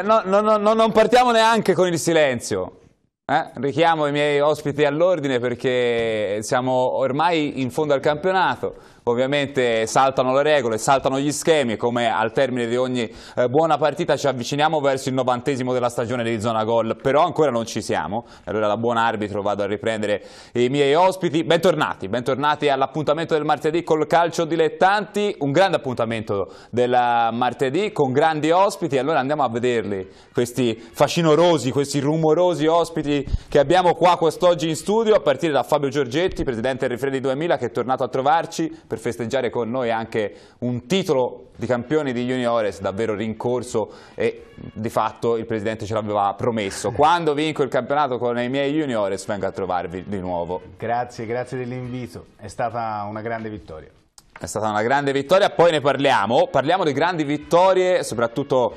non partiamo neanche con il silenzio. Richiamo i miei ospiti all'ordine perché siamo ormai in fondo al campionato. Ovviamente saltano le regole, saltano gli schemi, come al termine di ogni buona partita ci avviciniamo verso il 90° della stagione di Zona Gol, però ancora non ci siamo. Allora da buon arbitro vado a riprendere i miei ospiti. Bentornati all'appuntamento del martedì col calcio dilettanti, un grande appuntamento del martedì con grandi ospiti. Allora andiamo a vederli, questi facinorosi, questi rumorosi ospiti che abbiamo qua quest'oggi in studio, a partire da Fabio Giorgetti, presidente del Rifredi 2000, che è tornato a trovarci per festeggiare con noi anche un titolo di campioni di juniores davvero rincorso, e di fatto il presidente ce l'aveva promesso: quando vinco il campionato con i miei juniores vengo a trovarvi di nuovo. Grazie dell'invito, è stata una grande vittoria. È stata una grande vittoria, poi ne parliamo di grandi vittorie, soprattutto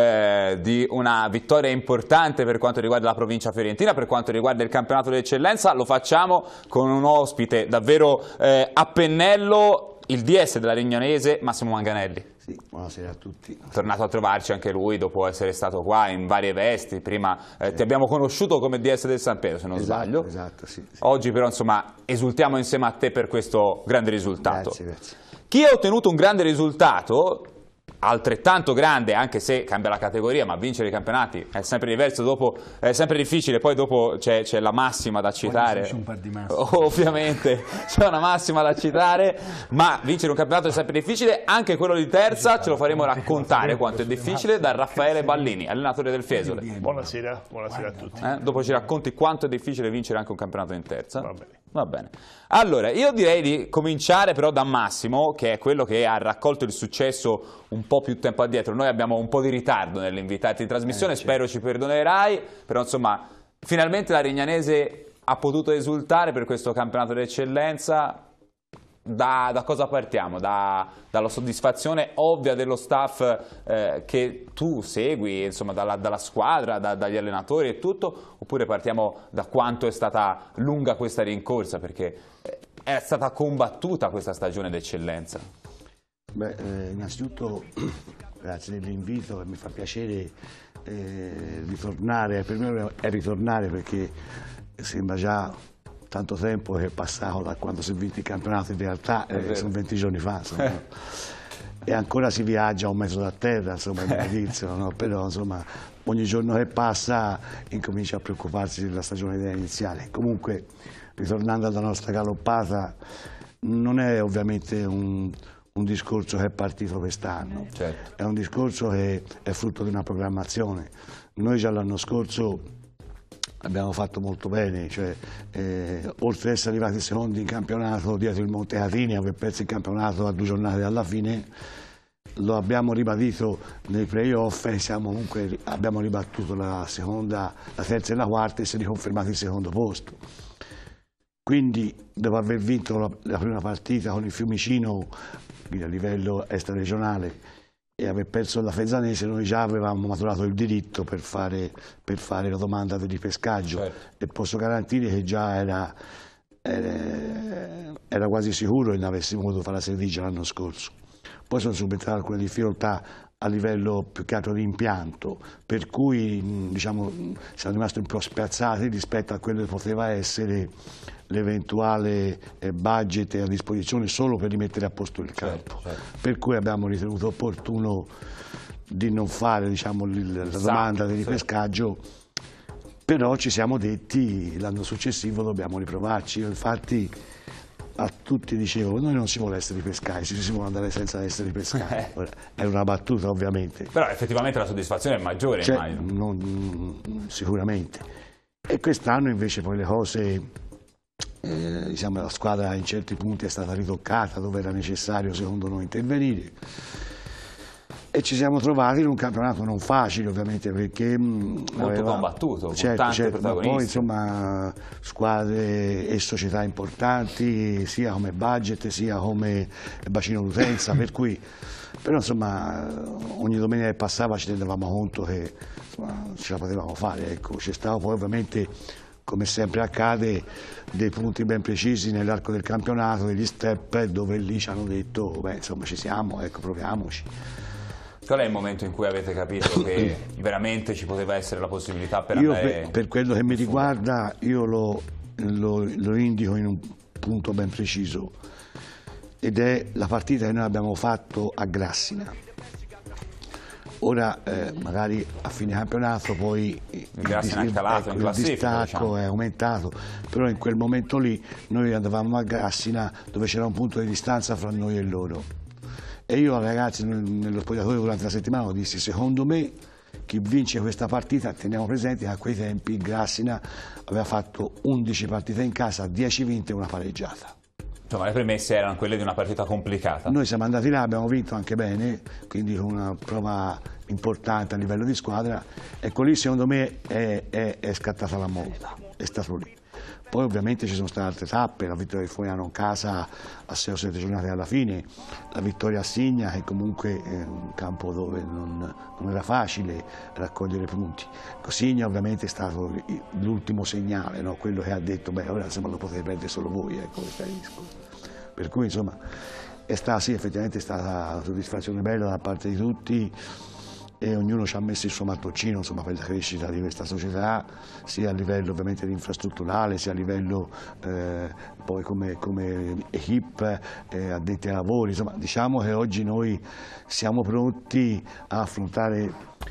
di una vittoria importante per quanto riguarda la provincia fiorentina, per quanto riguarda il campionato d'eccellenza. Lo facciamo con un ospite davvero a pennello, il DS della Rignanese, Massimo Manganelli. Sì, buonasera a tutti. È tornato a trovarci anche lui dopo essere stato qua in varie vesti. Prima ti abbiamo conosciuto come DS del San Piero, se non sbaglio. Esatto, sì. Oggi però insomma esultiamo insieme a te per questo grande risultato. Grazie. Chi ha ottenuto un grande risultato, altrettanto grande, anche se cambia la categoria, ma vincere i campionati è sempre diverso, dopo è sempre difficile, poi dopo c'è la massima da citare. Ovviamente c'è una massima da citare, ma vincere un campionato è sempre difficile, anche quello di terza ce lo faremo raccontare quanto è difficile da Raffaele Ballini, allenatore del Fiesole. Buonasera a tutti. Dopo ci racconti quanto è difficile vincere anche un campionato in terza. Va bene. Va bene. Allora, io direi di cominciare però da Massimo, che è quello che ha raccolto il successo un po' più tempo addietro. Noi abbiamo un po' di ritardo nell'invitarti in trasmissione, spero ci perdonerai, però insomma, finalmente la Rignanese ha potuto esultare per questo campionato d'eccellenza. Da cosa partiamo? Dalla soddisfazione ovvia dello staff che tu segui, insomma, dalla squadra, dagli allenatori e tutto, oppure partiamo da quanto è stata lunga questa rincorsa, perché è stata combattuta questa stagione d'eccellenza? Beh, innanzitutto grazie dell'invito, mi fa piacere ritornare, per me è ritornare perché sembra già tanto tempo che è passato da quando si è vinto il campionato, in realtà sono 20 giorni fa, insomma, e ancora si viaggia un mezzo da terra, insomma, no? Però insomma, ogni giorno che passa incomincia a preoccuparsi della stagione iniziale. Comunque, ritornando alla nostra galoppata, non è ovviamente un discorso che è partito quest'anno, certo. È un discorso che è frutto di una programmazione. Noi già l'anno scorso abbiamo fatto molto bene, cioè, oltre ad essere arrivati secondi in campionato dietro il Montecatini, aver perso il campionato a 2 giornate alla fine, lo abbiamo ribadito nei playoff e abbiamo ribattuto la terza e la quarta e si è riconfermato il secondo posto. Quindi, dopo aver vinto la prima partita con il Fiumicino a livello extraregionale e aver perso la Fezzanese, noi già avevamo maturato il diritto per fare la domanda di ripescaggio, certo. E posso garantire che già era quasi sicuro che ne avessimo voluto fare la Serdigia l'anno scorso. Poi sono subentrate alcune difficoltà a livello più che altro di impianto, per cui diciamo, siamo rimasti un po' spiazzati rispetto a quello che poteva essere l'eventuale budget a disposizione solo per rimettere a posto il campo, certo. Per cui abbiamo ritenuto opportuno di non fare, diciamo, la domanda di ripescaggio, però ci siamo detti l'anno successivo dobbiamo riprovarci. Io infatti a tutti dicevo, noi non si vuole essere ripescati, si vuole andare senza essere ripescati. È una battuta ovviamente. Però effettivamente la soddisfazione è maggiore, immagino. Sicuramente. E quest'anno invece poi le cose, diciamo, la squadra in certi punti è stata ritoccata dove era necessario secondo noi intervenire. E ci siamo trovati in un campionato non facile ovviamente perché molto combattuto, certo, con tanti protagonisti. Poi insomma squadre e società importanti sia come budget sia come bacino d'utenza, per cui però insomma ogni domenica che passava ci rendevamo conto che insomma, ce la potevamo fare, ecco. C'è stato poi ovviamente, come sempre accade, dei punti ben precisi nell'arco del campionato, degli step dove lì ci hanno detto beh insomma ci siamo, ecco, proviamoci. Qual è il momento in cui avete capito che veramente ci poteva essere la possibilità per andare... Per quello che mi riguarda, io lo indico in un punto ben preciso, ed è la partita che noi abbiamo fatto a Grassina. Ora magari a fine campionato poi il distacco diciamo, è aumentato, però in quel momento lì noi andavamo a Grassina dove c'era un punto di distanza fra noi e loro. E io ai ragazzi nello spogliatoio durante la settimana dissi: secondo me chi vince questa partita, teniamo presente che a quei tempi il Grassina aveva fatto 11 partite in casa, 10 vinte e una pareggiata. Insomma, le premesse erano quelle di una partita complicata. Noi siamo andati là, abbiamo vinto anche bene, quindi con una prova importante a livello di squadra. Ecco, lì secondo me è scattata la molta, è stato lì. Poi ovviamente ci sono state altre tappe, la vittoria di Fogliano in casa a 6 o 7 giornate alla fine, la vittoria a Signa, che comunque è un campo dove non era facile raccogliere punti. Signa ovviamente è stato l'ultimo segnale, no? Quello che ha detto: beh, ora insomma lo potete prendere solo voi, ecco, per cui insomma sì, effettivamente è stata una soddisfazione bella da parte di tutti, e ognuno ci ha messo il suo mattoncino, insomma, per la crescita di questa società, sia a livello ovviamente di infrastrutturale, sia a livello poi come equipe, addetti ai lavori. Insomma, diciamo che oggi noi siamo pronti a affrontare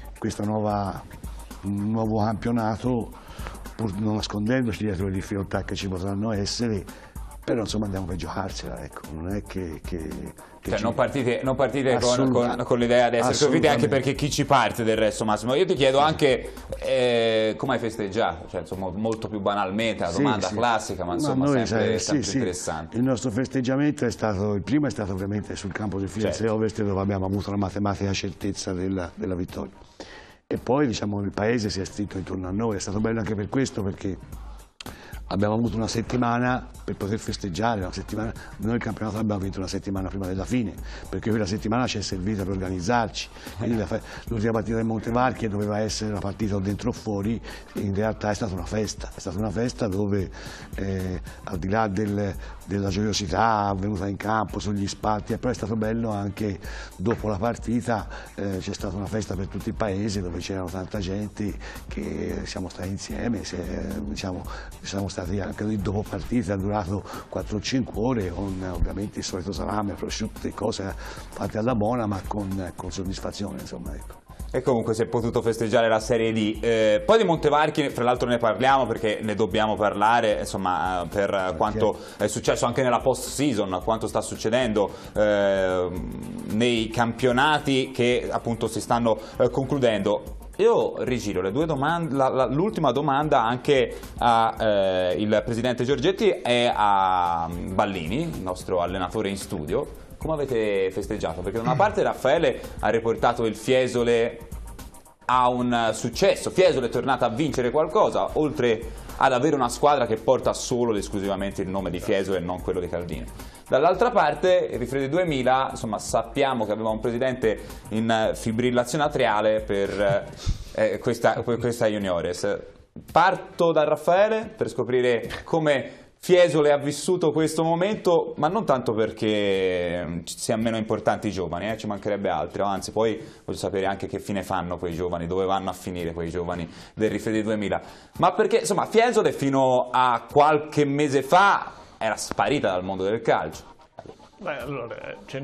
un nuovo campionato, pur non nascondendoci dietro le difficoltà che ci potranno essere, però insomma andiamo per giocarsela, ecco, non è che cioè, non partite con l'idea di essere sconfitti, anche perché chi ci parte del resto, Massimo? Io ti chiedo anche come hai festeggiato, cioè, insomma, molto più banalmente, la domanda classica, ma insomma sempre interessante. Il nostro festeggiamento il primo è stato ovviamente sul campo del Firenze Ovest, dove abbiamo avuto la matematica certezza della vittoria, e poi diciamo il paese si è stretto intorno a noi. È stato bello anche per questo, perché abbiamo avuto una settimana per poter festeggiare, noi il campionato l'abbiamo vinto una settimana prima della fine, perché quella settimana ci è servita per organizzarci. Quindi l'ultima partita del Montevarchi doveva essere una partita o dentro o fuori, in realtà è stata una festa dove al di là della gioiosità avvenuta in campo, sugli spalti, però è stato bello anche dopo la partita, c'è stata una festa per tutto il paese dove c'erano tanta gente che siamo stati insieme, siamo stati anche dopo partita, è durato 4 o 5 ore, con ovviamente il solito salame, prosciutto e cose fatte alla buona, ma con soddisfazione, insomma, ecco. E comunque si è potuto festeggiare la Serie D. Poi di Montevarchi, fra l'altro ne parliamo perché ne dobbiamo parlare, insomma, per quanto è successo anche nella post-season, quanto sta succedendo nei campionati che appunto si stanno concludendo. Io rigiro le due domande, l'ultima domanda anche al presidente Giorgetti e a Ballini, il nostro allenatore in studio. Come avete festeggiato? Perché da una parte Raffaele ha riportato il Fiesole a un successo, Fiesole è tornata a vincere qualcosa, oltre ad avere una squadra che porta solo ed esclusivamente il nome di Fiesole e non quello di Caldino. Dall'altra parte, il Rifredi 2000, insomma, sappiamo che aveva un presidente in fibrillazione atriale per questa juniores. Parto da Raffaele per scoprire come Fiesole ha vissuto questo momento, ma non tanto perché siano meno importanti i giovani, ci mancherebbe altro, anzi poi voglio sapere anche che fine fanno quei giovani, dove vanno a finire quei giovani del Rifredi 2000, ma perché insomma Fiesole fino a qualche mese fa era sparita dal mondo del calcio. Beh, allora,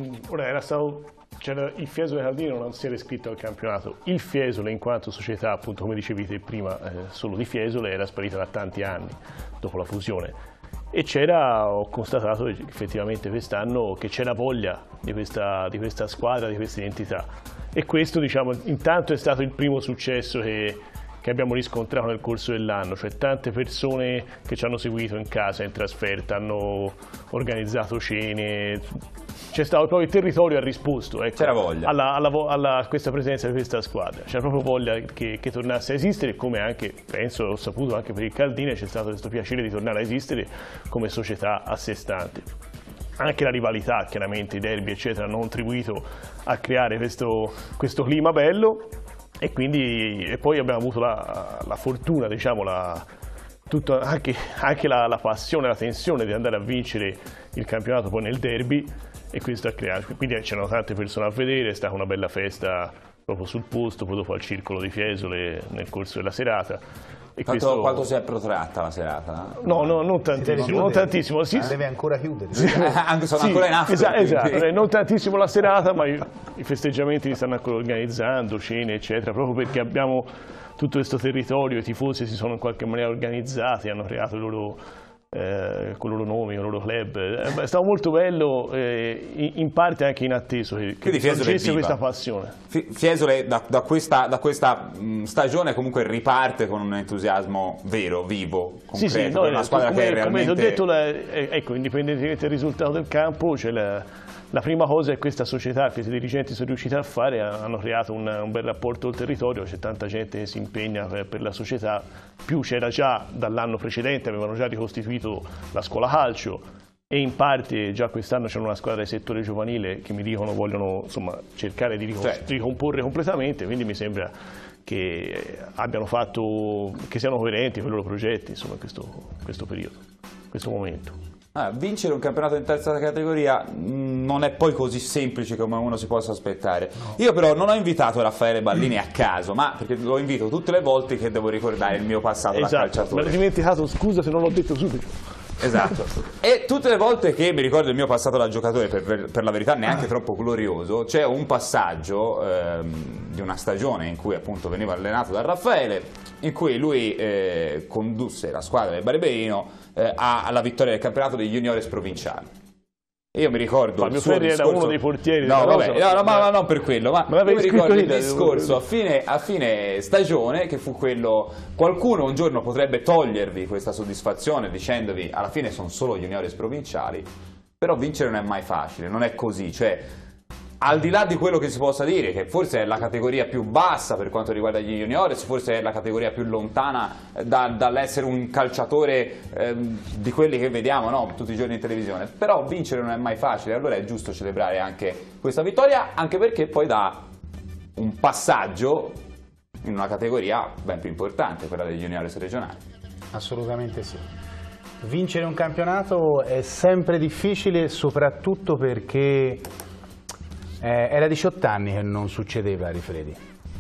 c'era il Fiesole Caldino, non si era iscritto al campionato. Il Fiesole in quanto società, appunto come dicevi te prima, solo di Fiesole, era sparita da tanti anni dopo la fusione. E ho constatato effettivamente quest'anno che c'era voglia di questa squadra, di questa identità. E questo, diciamo, intanto è stato il primo successo che abbiamo riscontrato nel corso dell'anno, cioè tante persone che ci hanno seguito in casa, in trasferta, hanno organizzato cene, c'è stato proprio il territorio ha risposto, ecco, c'era voglia a questa presenza di questa squadra, c'era proprio voglia che tornasse a esistere, come anche, penso, ho saputo anche per il Caldine, c'è stato questo piacere di tornare a esistere come società a sé stante. Anche la rivalità, chiaramente i derby eccetera, hanno contribuito a creare questo clima bello. E poi abbiamo avuto la fortuna, diciamo, anche la passione, la tensione di andare a vincere il campionato poi nel derby, e questo ha creato, quindi c'erano tante persone a vedere, è stata una bella festa proprio sul posto, poi dopo al circolo di Fiesole nel corso della serata. E Quanto si è protratta la serata? No, non tantissimo, non tantissimo. Sì, deve ancora chiudere. Anche sono ancora in after. Esatto, non tantissimo la serata, ma i festeggiamenti li stanno ancora organizzando, cene eccetera, proprio perché abbiamo tutto questo territorio, i tifosi si sono in qualche maniera organizzati, hanno creato il loro con i loro nomi, con i loro club. È stato molto bello, in parte anche inatteso che sorgesse questa passione. Fiesole da questa stagione comunque riparte con un entusiasmo vero, vivo, concreto, no, una squadra che è realmente... Come ho detto, ecco, indipendentemente dal risultato del campo, c'è la prima cosa è questa società, questi dirigenti sono riusciti a fare, hanno creato un bel rapporto col territorio, c'è tanta gente che si impegna per la società, più c'era già dall'anno precedente, avevano già ricostituito la scuola calcio e in parte già quest'anno c'è una squadra di settore giovanile che mi dicono vogliono insomma, cercare di ricomporre completamente, quindi mi sembra che abbiano fatto, che siano coerenti con i loro progetti insomma, in questo periodo, in questo momento. Vincere un campionato in terza categoria non è poi così semplice come uno si possa aspettare. No. Io però non ho invitato Raffaele Ballini a caso, ma perché lo invito tutte le volte che devo ricordare il mio passato da calciatore. Me l'ho dimenticato, scusa se non l'ho detto subito. Esatto, e tutte le volte che mi ricordo il mio passato da giocatore, per la verità neanche troppo glorioso, c'è un passaggio di una stagione in cui appunto veniva allenato da Raffaele, in cui lui condusse la squadra del Barberino alla vittoria del campionato degli juniores provinciali. Io mi ricordo Fabio Ferri era uno dei portieri ma non per quello, ma io mi ricordo il discorso a fine stagione che fu quello: qualcuno un giorno potrebbe togliervi questa soddisfazione dicendovi alla fine sono solo juniores provinciali, però vincere non è mai facile, non è così, cioè al di là di quello che si possa dire, che forse è la categoria più bassa per quanto riguarda gli juniores, forse è la categoria più lontana dall'essere un calciatore di quelli che vediamo tutti i giorni in televisione, però vincere non è mai facile, allora è giusto celebrare anche questa vittoria, anche perché poi dà un passaggio in una categoria ben più importante, quella degli juniores regionali. Assolutamente sì. Vincere un campionato è sempre difficile, soprattutto perché era 18 anni che non succedeva a Rifredi.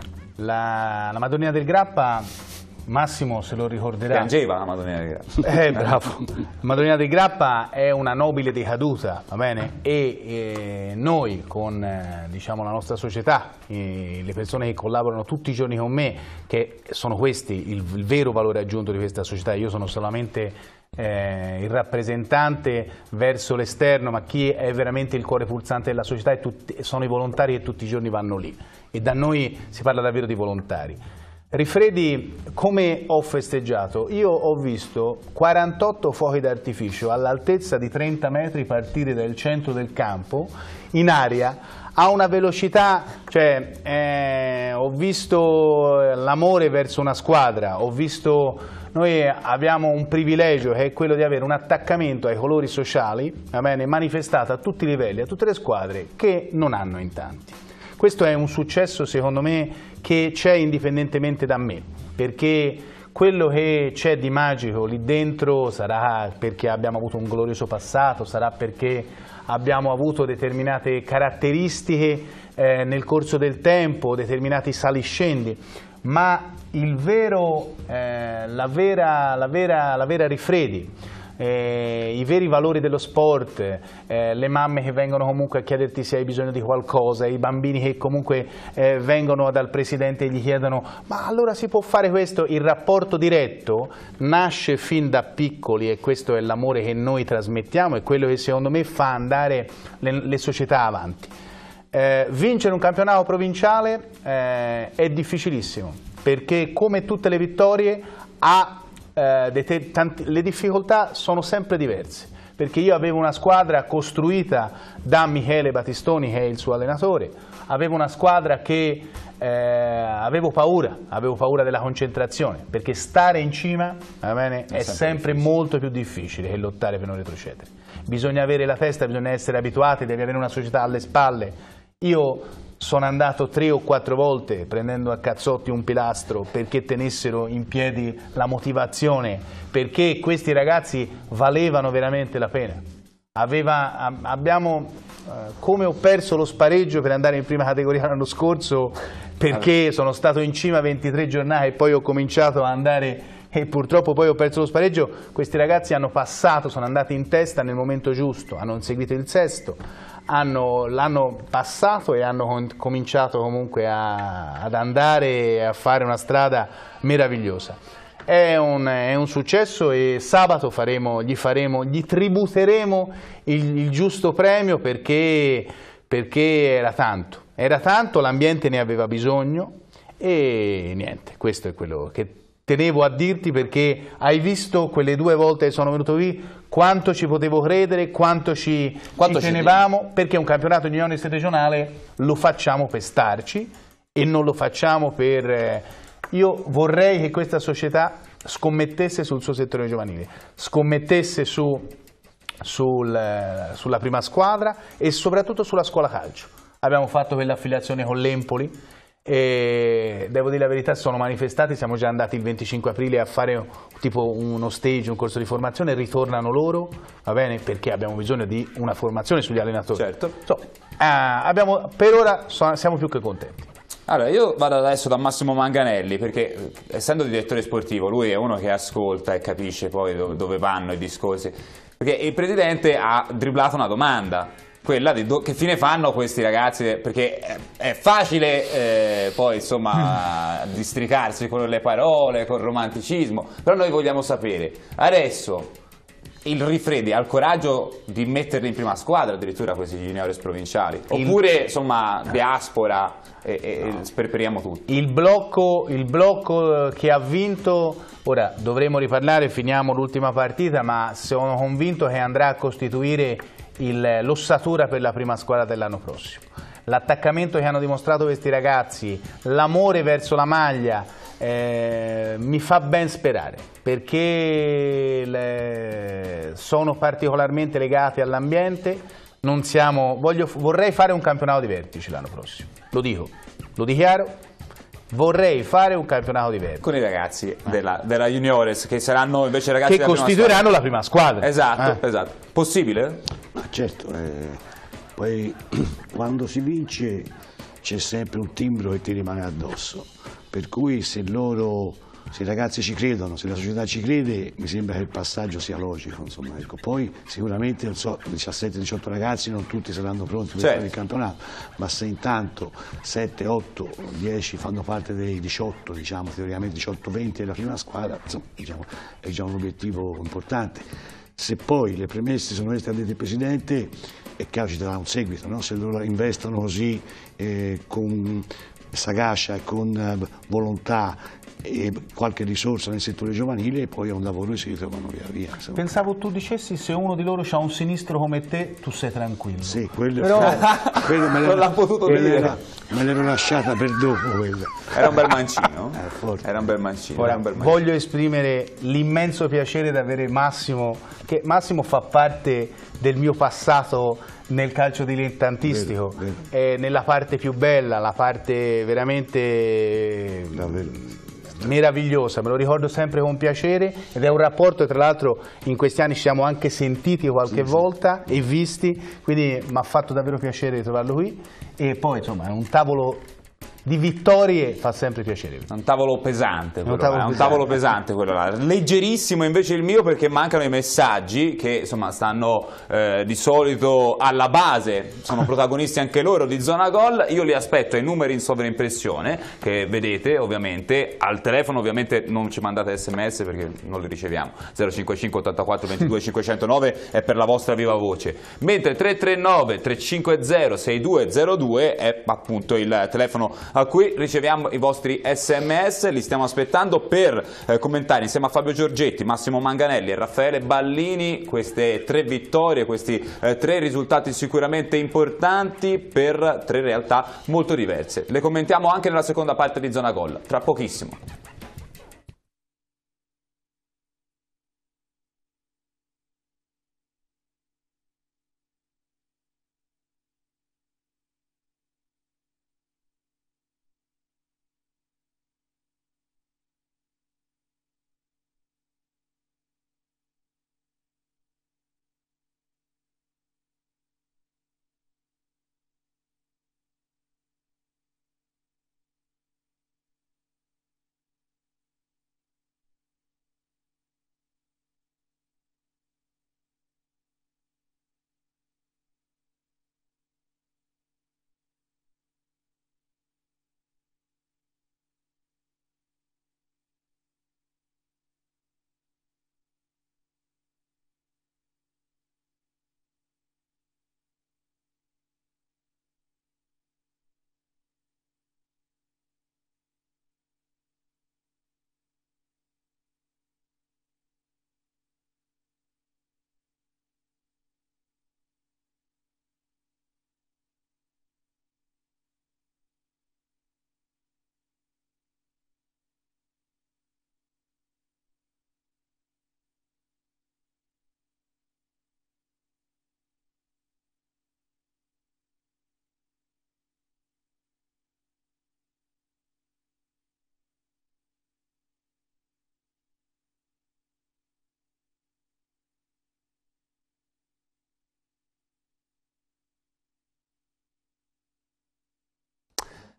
La Madonnina del Grappa, Massimo se lo ricorderà. Piangeva la Madonnina del Grappa. Bravo. La Madonnina del Grappa è una nobile decaduta, va bene? E noi con diciamo, la nostra società, le persone che collaborano tutti i giorni con me, che sono questi il vero valore aggiunto di questa società, io sono solamente il rappresentante verso l'esterno, ma chi è veramente il cuore pulsante della società sono i volontari che tutti i giorni vanno lì, e da noi si parla davvero di volontari. Rifredi, come ho festeggiato? Io ho visto 48 fuochi d'artificio all'altezza di 30 metri partire dal centro del campo in aria a una velocità, cioè ho visto l'amore verso una squadra, noi abbiamo un privilegio che è quello di avere un attaccamento ai colori sociali, va bene, manifestato a tutti i livelli, a tutte le squadre, che non hanno in tanti. Questo è un successo secondo me che c'è indipendentemente da me, perché quello che c'è di magico lì dentro sarà perché abbiamo avuto un glorioso passato, sarà perché abbiamo avuto determinate caratteristiche nel corso del tempo, determinati saliscendi, ma la vera Rifredi, i veri valori dello sport, le mamme che vengono comunque a chiederti se hai bisogno di qualcosa, i bambini che comunque vengono dal presidente e gli chiedono ma allora si può fare questo, il rapporto diretto nasce fin da piccoli e questo è l'amore che noi trasmettiamo e quello che secondo me fa andare le società avanti. Vincere un campionato provinciale è difficilissimo, perché come tutte le vittorie le difficoltà sono sempre diverse, perché io avevo una squadra costruita da Michele Battistoni che è il suo allenatore, avevo una squadra che avevo paura della concentrazione, perché stare in cima è sempre molto più difficile che lottare per non retrocedere. Bisogna avere la testa, bisogna essere abituati, devi avere una società alle spalle. Io sono andato 3 o 4 volte prendendo a cazzotti un pilastro perché tenessero in piedi la motivazione, perché questi ragazzi valevano veramente la pena. abbiamo, come ho perso lo spareggio per andare in prima categoria l'anno scorso, perché sono stato in cima 23 giornate e poi ho cominciato a andare e purtroppo poi ho perso lo spareggio. Questi ragazzi hanno passato, sono andati in testa nel momento giusto, hanno inseguito il sesto, l'hanno passato e hanno cominciato comunque ad andare a fare una strada meravigliosa. È un successo e sabato gli tributeremo il giusto premio perché era tanto, l'ambiente ne aveva bisogno e niente, questo è quello che tenevo a dirti, perché hai visto quelle 2 volte che sono venuto qui quanto ci potevo credere, quanto ci tenevamo, perché un campionato di juniores regionale lo facciamo per starci e non lo facciamo per... Io vorrei che questa società scommettesse sul suo settore giovanile, scommettesse sulla prima squadra e soprattutto sulla scuola calcio. Abbiamo fatto quell'affiliazione con l'Empoli e devo dire la verità, sono manifestati, siamo già andati il 25 aprile a fare tipo uno stage, un corso di formazione, ritornano loro, va bene, perché abbiamo bisogno di una formazione sugli allenatori. Certo. Per ora siamo più che contenti. Allora, io vado adesso da Massimo Manganelli perché, essendo direttore sportivo, lui è uno che ascolta e capisce poi dove vanno i discorsi, perché il presidente ha dribblato una domanda, quella di che fine fanno questi ragazzi, perché è facile poi insomma districarsi con le parole, con il romanticismo, però noi vogliamo sapere adesso il Rifredi ha il coraggio di metterli in prima squadra addirittura questi juniores provinciali, oppure insomma diaspora e sperperiamo tutti? Il blocco che ha vinto, ora dovremo riparlare, finiamo l'ultima partita, ma sono convinto che andrà a costituire l'ossatura per la prima squadra dell'anno prossimo. L'attaccamento che hanno dimostrato questi ragazzi, l'amore verso la maglia, mi fa ben sperare, perché sono particolarmente legati all'ambiente. Vorrei fare un campionato di vertici l'anno prossimo, lo dichiaro. Vorrei fare un campionato di vertici con i ragazzi della juniores, che saranno invece ragazzi che costituiranno la prima squadra. Esatto, esatto. Possibile? Ma certo, poi quando si vince c'è sempre un timbro che ti rimane addosso, per cui se i ragazzi ci credono, se la società ci crede, mi sembra che il passaggio sia logico, insomma, ecco. Poi sicuramente 17-18 ragazzi non tutti saranno pronti per fare il campionato, ma se intanto 7, 8, 10 fanno parte dei 18, diciamo teoricamente 18-20 della prima squadra, insomma, diciamo, è già un obiettivo importante. Se poi le premesse sono queste che ha detto il Presidente, è chiaro ci darà un seguito, no? Se loro investono così con sagacia e con volontà e qualche risorsa nel settore giovanile, e poi è un lavoro che si ritrovano via via. Insomma. Pensavo tu dicessi, se uno di loro ha un sinistro come te, tu sei tranquillo. Sì, quello non l'ha potuto dire. Me l'ero lasciata per dopo quella. Era un bel mancino. Era un bel mancino. Ora, voglio esprimere l'immenso piacere di avere Massimo, che Massimo fa parte del mio passato nel calcio dilettantistico, nella parte più bella, la parte veramente meravigliosa, me lo ricordo sempre con piacere, ed è un rapporto, tra l'altro in questi anni ci siamo anche sentiti qualche volta e visti, quindi mi ha fatto davvero piacere trovarlo qui, e poi insomma è un tavolo di vittorie, fa sempre piacere. Un tavolo pesante, un tavolo pesante quello là. Leggerissimo invece il mio, perché mancano i messaggi che insomma stanno di solito alla base, sono protagonisti anche loro di Zona Gol. Io li aspetto ai numeri in sovraimpressione che vedete ovviamente al telefono, ovviamente non ci mandate sms perché non li riceviamo. 055 84 22 509 è per la vostra viva voce, mentre 339 350 6202 è appunto il telefono a cui riceviamo i vostri sms. Li stiamo aspettando per commentare insieme a Fabio Giorgetti, Massimo Manganelli e Raffaele Ballini queste 3 vittorie, questi 3 risultati sicuramente importanti per 3 realtà molto diverse. Le commentiamo anche nella seconda parte di Zona Gol, tra pochissimo.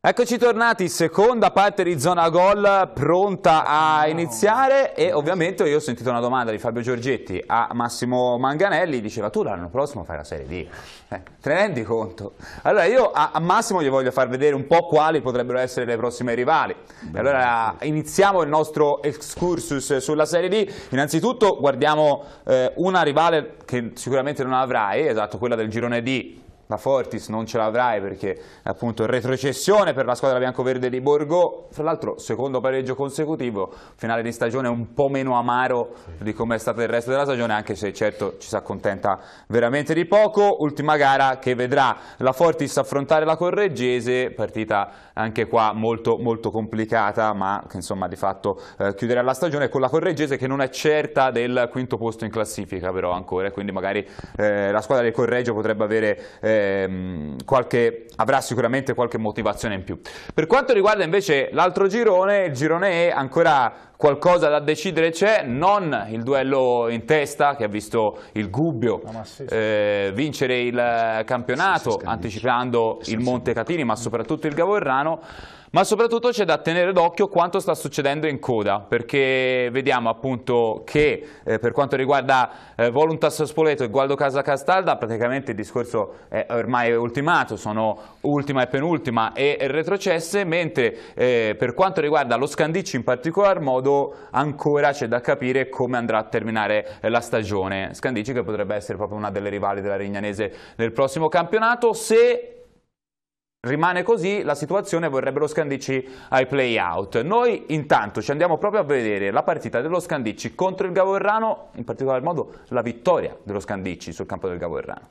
Eccoci tornati, seconda parte di Zona Gol pronta a iniziare e ovviamente io ho sentito una domanda di Fabio Giorgetti a Massimo Manganelli, diceva tu l'anno prossimo fai la Serie D, te ne rendi conto? Allora io a Massimo gli voglio far vedere un po' quali potrebbero essere le prossime rivali. Allora iniziamo il nostro excursus sulla Serie D, innanzitutto guardiamo una rivale che sicuramente non avrai, esatto, quella del girone D. La Fortis non ce l'avrai perché appunto retrocessione per la squadra biancoverde di Borgò, fra l'altro secondo pareggio consecutivo, finale di stagione un po' meno amaro di come è stato il resto della stagione, anche se certo ci si accontenta veramente di poco. Ultima gara che vedrà la Fortis affrontare la Correggese, partita anche qua molto complicata, ma che insomma di fatto chiuderà la stagione con la Correggese che non è certa del quinto posto in classifica però ancora, e quindi magari la squadra del Correggio potrebbe avere avrà sicuramente qualche motivazione in più. Per quanto riguarda invece l'altro girone, il girone E, ancora qualcosa da decidere c'è, non il duello in testa che ha visto il Gubbio vincere il campionato anticipando il Montecatini ma soprattutto il Gavorrano. Ma soprattutto c'è da tenere d'occhio quanto sta succedendo in coda, perché vediamo appunto che per quanto riguarda Voluntas Spoleto e Gualdo Casa Castalda praticamente il discorso è ormai ultimato, sono ultima e penultima e retrocesse, mentre per quanto riguarda lo Scandicci in particolar modo ancora c'è da capire come andrà a terminare la stagione. Scandicci che potrebbe essere proprio una delle rivali della Rignanese nel prossimo campionato. Se rimane così la situazione vorrebbero Scandicci ai play-out. Noi intanto ci andiamo proprio a vedere la partita dello Scandicci contro il Gavorrano, in particolar modo la vittoria dello Scandicci sul campo del Gavorrano.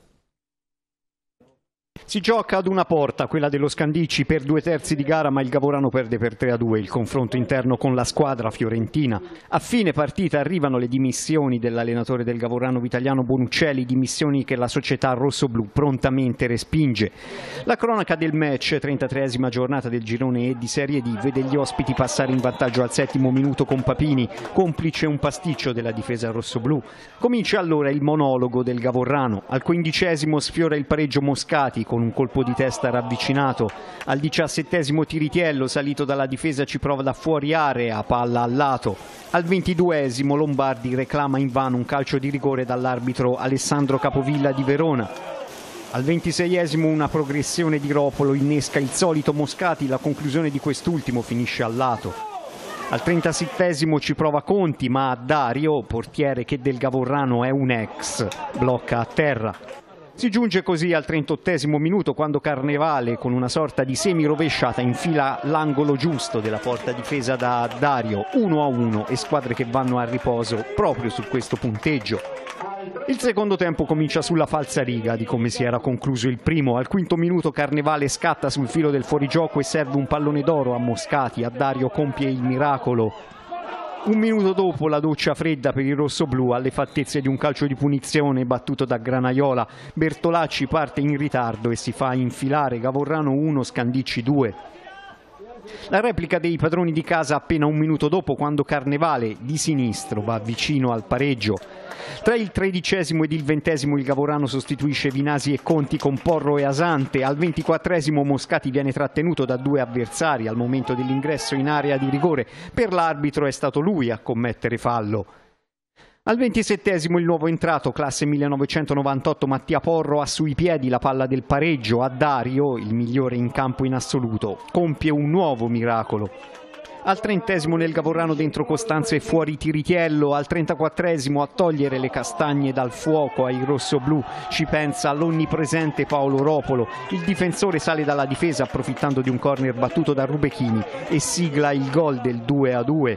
Si gioca ad una porta, quella dello Scandicci, per 2/3 di gara, ma il Gavorrano perde per 3-2 il confronto interno con la squadra fiorentina. A fine partita arrivano le dimissioni dell'allenatore del Gavorrano Vitaliano Bonuccelli, dimissioni che la società rossoblù prontamente respinge. La cronaca del match, 33esima giornata del girone E di Serie D, vede gli ospiti passare in vantaggio al 7° minuto con Papini, complice un pasticcio della difesa rossoblù. Comincia allora il monologo del Gavorrano. Al 15° sfiora il pareggio Moscati con un colpo di testa ravvicinato. Al 17° Tiritiello, salito dalla difesa, ci prova da fuori area, palla al lato. Al 22° Lombardi reclama invano un calcio di rigore dall'arbitro Alessandro Capovilla di Verona. Al 26° una progressione di Ropolo innesca il solito Moscati, la conclusione di quest'ultimo finisce al lato. Al 37° ci prova Conti, ma Dario, portiere che del Gavorrano è un ex, blocca a terra. Si giunge così al 38° minuto quando Carnevale con una sorta di semi-rovesciata infila l'angolo giusto della porta difesa da Dario, 1-1 e squadre che vanno a riposo proprio su questo punteggio. Il secondo tempo comincia sulla falsariga di come si era concluso il primo. Al 5° minuto Carnevale scatta sul filo del fuorigioco e serve un pallone d'oro a Moscati, a Dario compie il miracolo. Un minuto dopo la doccia fredda per il rossoblù alle fattezze di un calcio di punizione battuto da Granaiola. Bertolacci parte in ritardo e si fa infilare. Gavorrano 1, Scandicci 2. La replica dei padroni di casa appena un minuto dopo, quando Carnevale di sinistro va vicino al pareggio. Tra il 13° ed il 20° il Gavorrano sostituisce Vinasi e Conti con Porro e Asante. Al 24° Moscati viene trattenuto da 2 avversari al momento dell'ingresso in area di rigore. Per l'arbitro è stato lui a commettere fallo. Al 27° il nuovo entrato, classe 1998, Mattia Porro, ha sui piedi la palla del pareggio. A Dario, il migliore in campo in assoluto, compie un nuovo miracolo. Al 30° nel Gavorrano dentro Costanzo e fuori Tiritiello. Al 34° a togliere le castagne dal fuoco ai rossoblù ci pensa l'onnipresente Paolo Ropolo. Il difensore sale dalla difesa approfittando di un corner battuto da Rubechini e sigla il gol del 2-2.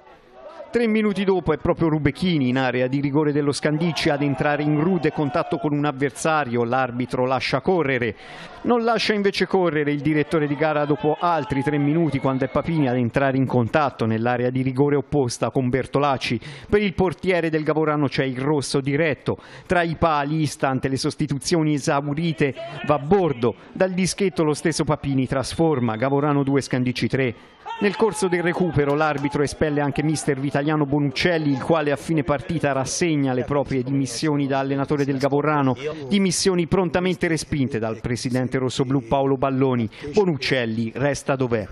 3 minuti dopo è proprio Rubechini in area di rigore dello Scandicci ad entrare in rude contatto con un avversario. L'arbitro lascia correre. Non lascia invece correre il direttore di gara dopo altri 3 minuti, quando è Papini ad entrare in contatto nell'area di rigore opposta con Bertolacci. Per il portiere del Gavorrano c'è il rosso diretto. Tra i pali, istante le sostituzioni esaurite, va Bordo. Dal dischetto lo stesso Papini trasforma. Gavorrano 2, Scandicci 3. Nel corso del recupero l'arbitro espelle anche mister Vitaliano Flaiano Bonuccelli, il quale a fine partita rassegna le proprie dimissioni da allenatore del Gavorrano, dimissioni prontamente respinte dal presidente rossoblù Paolo Balloni. Bonuccelli resta dov'è.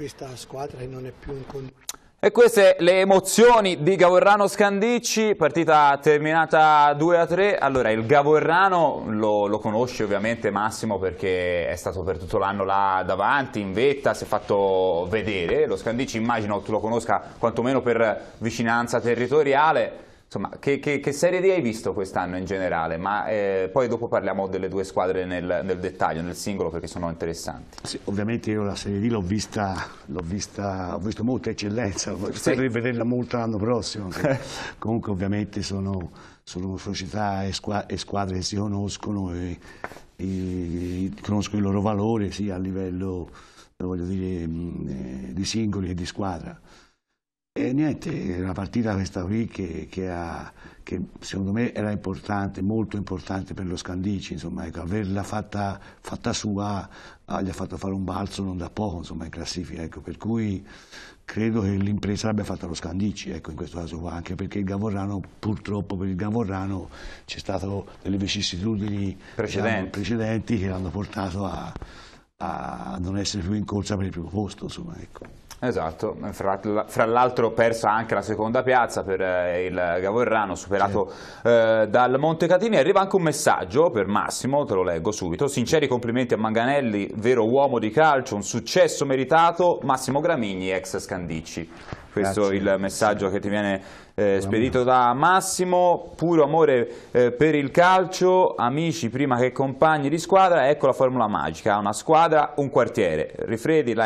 E queste le emozioni di Gavorrano Scandicci, partita terminata 2-3. Allora, il Gavorrano lo conosce ovviamente Massimo, perché è stato per tutto l'anno là davanti, in vetta, si è fatto vedere. Lo Scandicci immagino tu lo conosca quantomeno per vicinanza territoriale. Insomma, che Serie D hai visto quest'anno in generale? Ma poi dopo parliamo delle due squadre nel dettaglio, nel singolo, perché sono interessanti. Sì, ovviamente io la Serie D l'ho visto molta eccellenza, spero di vederla molto l'anno prossimo. Comunque ovviamente sono società e squadre che si conoscono e conoscono il loro valore sia a livello, voglio dire, di singoli che di squadra. E niente, è una partita questa qui che secondo me era importante, molto importante per lo Scandicci, insomma, ecco, averla fatta sua gli ha fatto fare un balzo non da poco, insomma, in classifica, ecco, per cui credo che l'impresa l'abbia fatta lo Scandicci, ecco, in questo caso qua, anche perché il Gavorrano, purtroppo per il Gavorrano c'è stato delle vicissitudini precedenti che l'hanno portato a non essere più in corsa per il primo posto, insomma, ecco. Esatto, fra l'altro persa anche la seconda piazza per il Gavorrano, superato dal Montecatini. Arriva anche un messaggio per Massimo, te lo leggo subito. Sinceri complimenti a Manganelli, vero uomo di calcio, un successo meritato, Massimo Gramigni, ex Scandicci. Questo è il messaggio che ti viene spedito da Massimo. Puro amore per il calcio, amici prima che compagni di squadra, ecco la formula magica: una squadra, un quartiere, Rifredi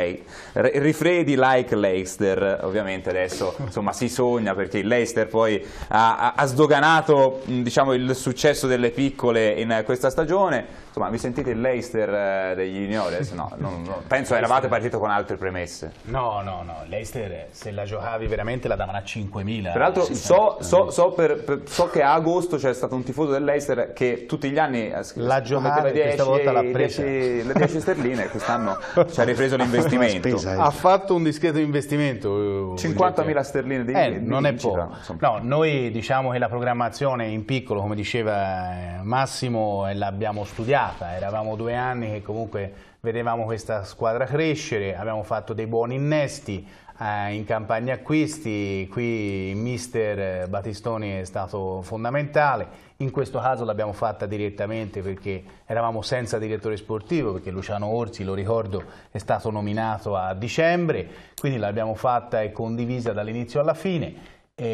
like Leicester. Ovviamente adesso insomma si sogna, perché il Leicester poi ha sdoganato, diciamo, il successo delle piccole in questa stagione. Insomma, vi sentite il Leicester degli juniores? No, penso eravate partito con altre premesse. No, Leicester se la giocavi veramente la davano a 5.000. Peraltro so che a agosto c'è stato un tifoso del Leicester che tutti gli anni la giocava, questa volta l'ha presa. Le 10 sterline, quest'anno ci ha ripreso l'investimento. Ha fatto un discreto investimento. 50.000 sterline di non è poco. No, noi diciamo che la programmazione in piccolo, come diceva Massimo, l'abbiamo studiata. Eravamo 2 anni che comunque vedevamo questa squadra crescere, abbiamo fatto dei buoni innesti in campagna acquisti. Qui il mister Battistoni è stato fondamentale. In questo caso l'abbiamo fatta direttamente perché eravamo senza direttore sportivo, perché Luciano Orsi, lo ricordo, è stato nominato a dicembre, quindi l'abbiamo fatta e condivisa dall'inizio alla fine.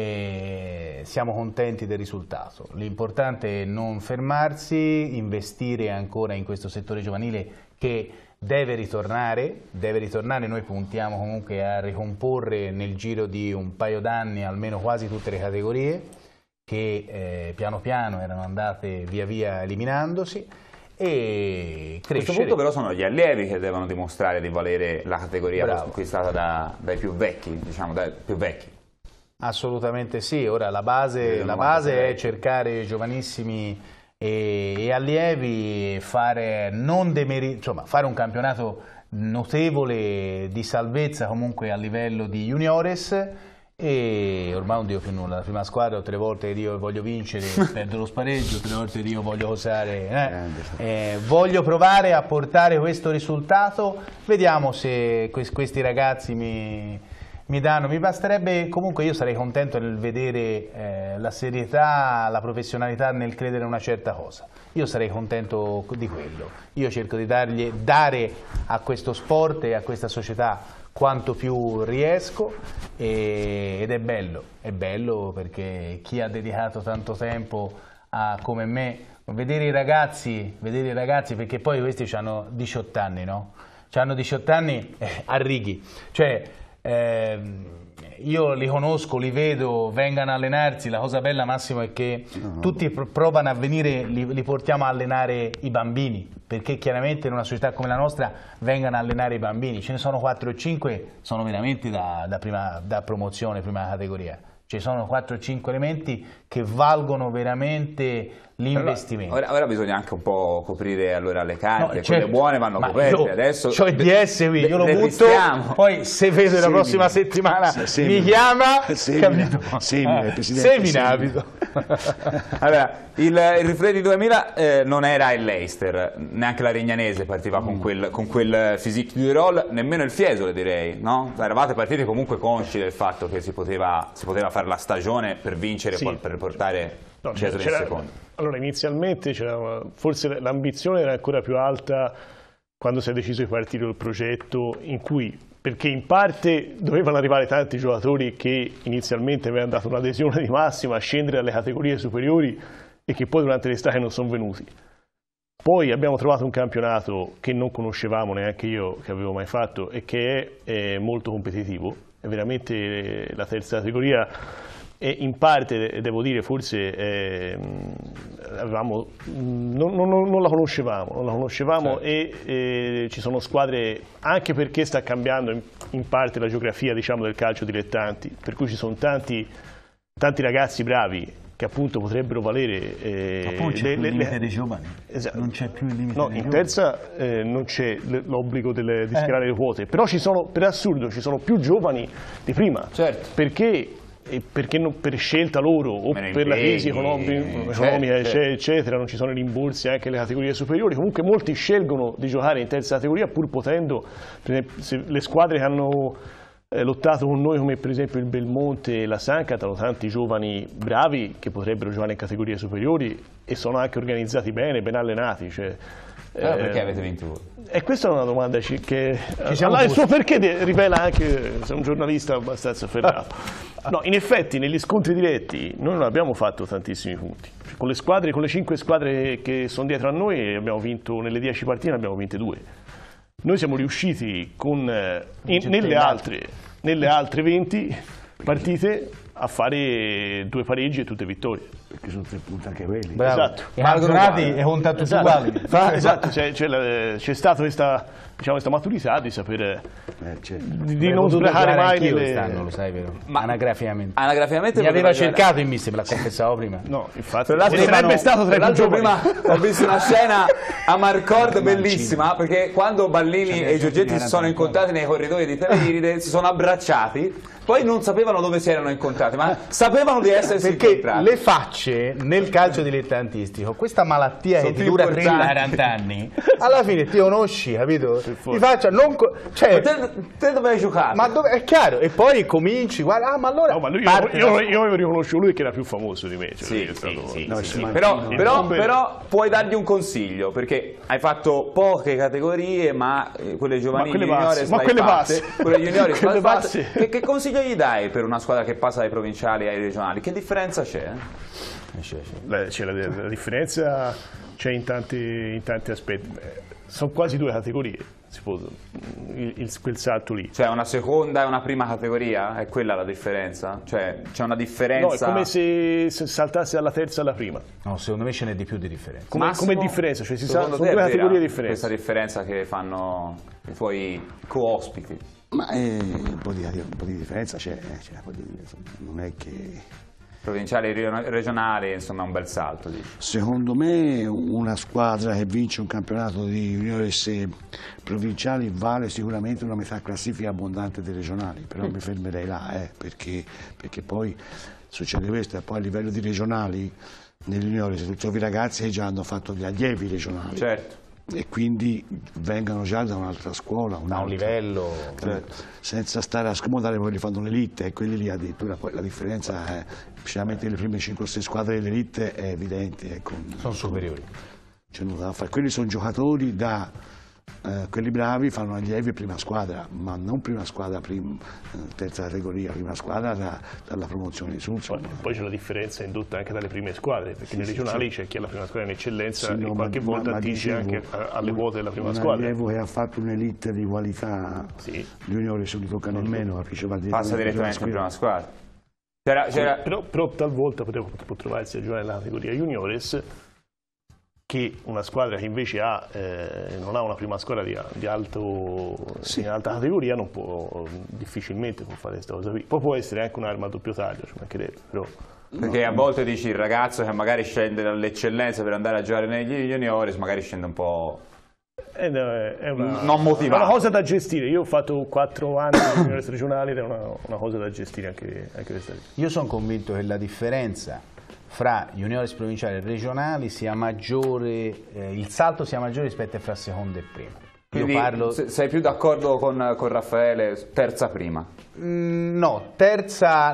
E siamo contenti del risultato. L'importante è non fermarsi, investire ancora in questo settore giovanile che deve ritornare. Noi puntiamo comunque a ricomporre nel giro di un paio d'anni almeno quasi tutte le categorie che piano piano erano andate via via eliminandosi, e crescere. A questo punto però sono gli allievi che devono dimostrare di valere la categoria conquistata dai più vecchi, diciamo, dai più vecchi. Assolutamente sì, ora la base è cercare giovanissimi e allievi, fare un campionato notevole di salvezza comunque a livello di juniores, e ormai non dico più nulla. La prima squadra 3 volte che io voglio vincere perdo lo spareggio, 3 volte che io voglio osare, voglio provare a portare questo risultato. Vediamo se questi ragazzi mi basterebbe. Comunque io sarei contento nel vedere la serietà, la professionalità nel credere in una certa cosa. Io sarei contento di quello. Io cerco di dare a questo sport e a questa società quanto più riesco, ed è bello perché chi ha dedicato tanto tempo come me, vedere i ragazzi, perché poi questi hanno 18 anni, no? Hanno 18 anni a righi, cioè io li conosco, li vedo, vengano a allenarsi. La cosa bella, Massimo, è che tutti provano a venire, li portiamo a allenare i bambini, perché chiaramente in una società come la nostra vengano a allenare i bambini. Ce ne sono 4 o 5, sono veramente da promozione, prima categoria. Ci sono 4 o 5 elementi che valgono veramente l'investimento. Ora bisogna anche un po' coprire allora le carte, No, certo, quelle buone vanno coperte. Adesso c'ho il DS qui, io lo butto, poi se vedo la prossima settimana mi chiama, capito? Semina, capito? Allora, il Rifledi 2000 non era il Leicester, neanche la Regnanese partiva con quel physique du rôle, nemmeno il Fiesole direi, no? Eravate partiti comunque consci del fatto che si poteva fare la stagione per vincere, per portare Fiesole in secondo. Allora, inizialmente forse l'ambizione era ancora più alta quando si è deciso di partire il progetto, perché in parte dovevano arrivare tanti giocatori che inizialmente avevano dato un'adesione di massima a scendere dalle categorie superiori e che poi durante l'estate non sono venuti. Poi abbiamo trovato un campionato che non conoscevamo neanche io, che avevo mai fatto, e che è molto competitivo. È veramente la terza categoria. E in parte, devo dire, forse non la conoscevamo certo. e ci sono squadre, anche perché sta cambiando in parte la geografia, diciamo, del calcio dilettanti, per cui ci sono tanti ragazzi bravi che appunto potrebbero valere... Ma poi c'è il limite dei giovani, esatto. Non c'è più il limite dei giovani. In terza non c'è l'obbligo di schierare le quote, però per assurdo ci sono più giovani di prima, certo. Perché per scelta loro o per la crisi economica eccetera, non ci sono rimborsi anche alle categorie superiori. Comunque molti scelgono di giocare in terza categoria pur potendo, per esempio, le squadre che hanno lottato con noi, come per esempio il Belmonte e la Sancat, hanno tanti giovani bravi che potrebbero giocare in categorie superiori e sono anche organizzati bene, ben allenati. Perché avete vinto voi? E questa è una domanda che il suo perché rivela anche se è un giornalista abbastanza ferrato. No, in effetti negli scontri diretti noi non abbiamo fatto tantissimi punti. Con le 5 squadre che sono dietro a noi abbiamo vinto, nelle 10 partite ne abbiamo vinte 2. Noi siamo riusciti nelle altre 20 partite a fare 2 pareggi e tutte vittorie. Perché sono 3 punti anche quelli. Bravo. Esatto. I campionati e conta tutti uguali. Esatto, c'è stata questa maturità di sapere di non sbrecare mai quest'anno, lo sai, vero? Ma anagraficamente mi aveva cercato in mister, me la confessavo prima. No, infatti sarebbe stato tra i più giovani. Prima ho visto una scena a Marcord bellissima, perché quando Ballini e Giorgetti si sono incontrati nei corridoi di Teleiride si sono abbracciati. Poi non sapevano dove si erano incontrati, ma sapevano di essersi incontrati. Le facce nel calcio dilettantistico, questa malattia che ti dura 30-40 anni, alla fine ti conosci, capito? Ti faccia non te dove hai giocato? Ma è chiaro, e poi cominci, guarda, ma allora io avevo riconosciuto lui che era più famoso di me. Però puoi dargli un consiglio, perché hai fatto poche categorie, ma quelle giovanili, quelle basse. Che consiglio gli dai per una squadra che passa dai provinciali ai regionali? Che differenza c'è? La differenza c'è in tanti aspetti. Sono quasi 2 categorie, quel salto lì. Cioè una seconda e una prima categoria? È quella la differenza? Cioè c'è una differenza? No, è come se saltasse dalla terza alla prima. No, secondo me ce n'è di più di differenza. Come differenza? Cioè sono 2 categorie di differenza. Questa differenza che fanno i tuoi co-ospiti? Ma un po' di differenza c'è, non è che... Provinciali e regionali, insomma, è un bel salto. Dici. Secondo me una squadra che vince un campionato di juniores provinciali vale sicuramente una metà classifica abbondante dei regionali, però mi fermerei là, perché poi succede questo, e poi a livello di regionali, negli juniores tu trovi ragazzi che già hanno fatto gli allievi regionali. Certo. E quindi vengono già da un'altra scuola, da un livello, senza stare a scomodare, poi li fanno l'elite, e quelli lì addirittura poi la differenza è, specialmente le prime 5 o 6 squadre dell'elite, è evidente. Sono superiori. C'è nulla da fare. Quelli sono giocatori quelli bravi fanno allievi e prima squadra, ma non prima squadra, terza categoria, prima squadra dalla promozione in su. Poi c'è la differenza indotta anche dalle prime squadre, perché nei regionali c'è chi ha la prima squadra in eccellenza e qualche volta attinge anche alle quote della prima squadra. Un allievo che ha fatto un'elite di qualità, gli juniori se li tocca nemmeno, passa direttamente in prima squadra. Però talvolta può trovarsi a giocare nella categoria juniores, che una squadra che invece non ha una prima squadra di alta categoria difficilmente può fare questa cosa qui. Poi può essere anche un'arma a doppio taglio, ci mancherebbe, però... Perché a volte dici il ragazzo che magari scende dall'eccellenza per andare a giocare negli juniores, magari scende un po'... È non motivato. È una cosa da gestire. Io ho fatto 4 anni di juniores regionali ed è una cosa da gestire anche questa. Io sono convinto che la differenza fra juniores provinciali e regionali sia maggiore, il salto sia maggiore rispetto a fra seconda e prima. Quindi sei più d'accordo con Raffaele, terza prima? No, terza,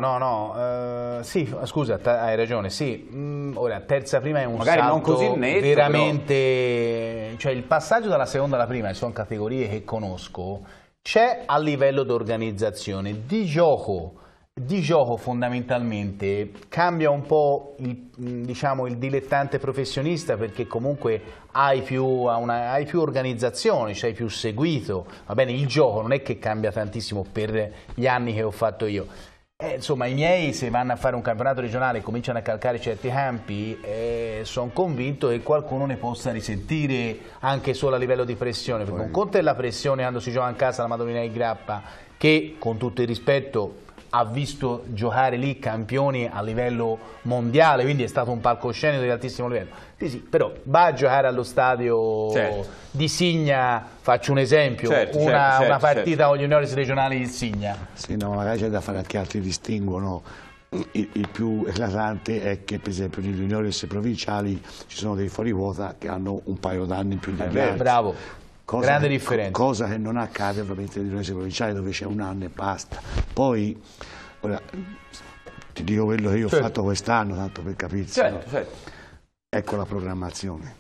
no, sì, scusa, hai ragione, sì, ora terza prima è un magari salto non così netto, veramente, però... cioè il passaggio dalla seconda alla prima, e sono categorie che conosco, c'è a livello di organizzazione, di gioco fondamentalmente cambia un po' diciamo, il dilettante professionista, perché comunque hai più organizzazione, hai più seguito, va bene, il gioco non è che cambia tantissimo per gli anni che ho fatto io. Insomma, i miei, se vanno a fare un campionato regionale e cominciano a calcare certi campi, sono convinto che qualcuno ne possa risentire anche solo a livello di pressione, perché un conto è la pressione quando si gioca in casa la Madonnina di Grappa, che con tutto il rispetto ha visto giocare lì campioni a livello mondiale, quindi è stato un palcoscenico di altissimo livello. Sì, però va a giocare allo stadio di Signa, faccio un esempio, una partita con gli juniores regionali di Signa. Sì, no, magari c'è da fare anche altri distinguono. Il più eclatante è che per esempio negli juniores provinciali ci sono dei fuori quota che hanno un paio d'anni in più degli altri. Bravo. Grande differenza. Cosa che non accade ovviamente negli juniores provinciali, dove c'è un anno e basta. Poi, ora, ti dico quello che io ho fatto quest'anno, tanto per capirsi. Ecco la programmazione.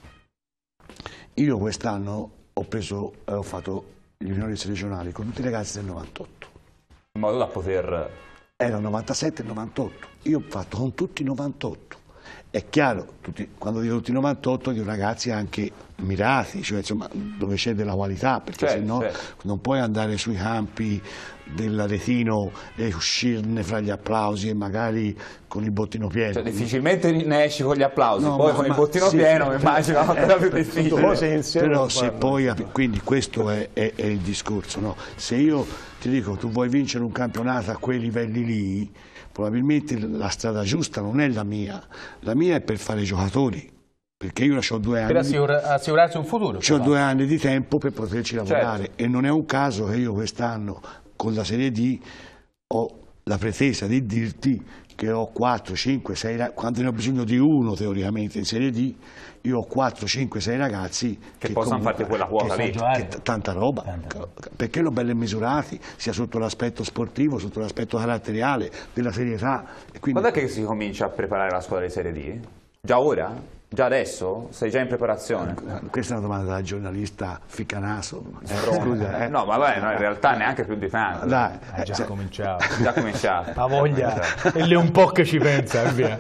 Io quest'anno ho fatto gli juniores regionali con tutti i ragazzi del 98. In modo da poter... Era 97 e 98. Io ho fatto con tutti i 98. È chiaro, quando dico tutti i 98, di ragazzi anche mirati, cioè insomma dove c'è della qualità, perché se no non puoi andare sui campi dell'Aretino e uscirne fra gli applausi e magari con il bottino pieno. Cioè, difficilmente ne esci con gli applausi, poi con il bottino pieno mi immagino ancora più difficile. Però se poi, quindi questo è il discorso, no? Se io ti dico tu vuoi vincere un campionato a quei livelli lì, probabilmente la strada giusta non è la mia è per fare giocatori, perché io ho 2 anni per assicurarsi un futuro. Ho 2 anni di tempo per poterci lavorare, e non è un caso che io quest'anno con la Serie D ho la pretesa di dirti che ho 4, 5, 6, quando ne ho bisogno di uno teoricamente in Serie D, io ho 4, 5, 6 ragazzi che possono farti quella quota lì. Tanta roba, perché lo bello è misurati, sia sotto l'aspetto sportivo, sotto l'aspetto caratteriale, della serietà. E quindi... Quando è che si comincia a preparare la squadra di Serie D? Già ora? Già adesso? Sei già in preparazione? Questa è una domanda da giornalista ficcanaso. Scusa, No, ma vabbè, no, in realtà neanche più di tanto. Dai, già cominciato. Già cominciato. La voglia, e lì un po' che ci pensa, e via.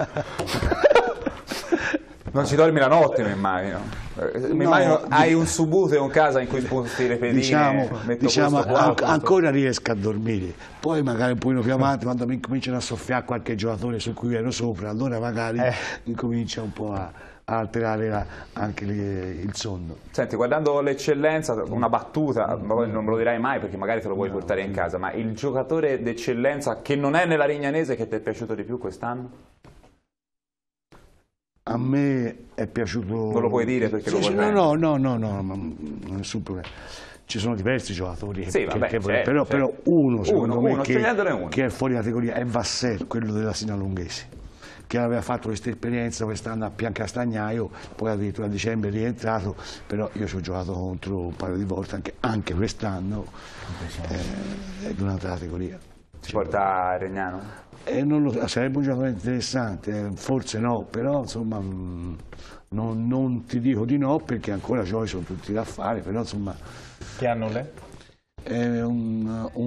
Non ci dormi la notte, mi immagino. Hai un subuteo in casa in cui sposti le pedine, diciamo ancora riesco a dormire, poi magari un pochino più avanti, quando mi cominciano a soffiare qualche giocatore su cui ero sopra, allora magari incomincia un po' a alterare anche il sonno. Senti, guardando l'eccellenza, una battuta, non me lo dirai mai perché magari te lo vuoi portare in casa, ma il giocatore d'eccellenza che non è nella Rignanese che ti è piaciuto di più quest'anno? A me è piaciuto... Non lo puoi dire perché lo vuoi bene. No, nessun problema. Ci sono diversi giocatori, però uno secondo me che è fuori categoria è Vasser, quello della Sinalunghese, che aveva fatto questa esperienza quest'anno a Piancastagnaio, poi addirittura a dicembre è rientrato, però io ci ho giocato contro un paio di volte, anche quest'anno, è di un'altra categoria. Ci porta a Regnano? Sarebbe un giocatore interessante, forse no, però insomma non ti dico di no perché ancora ci sono tutti da fare, però insomma... Che anno lei? È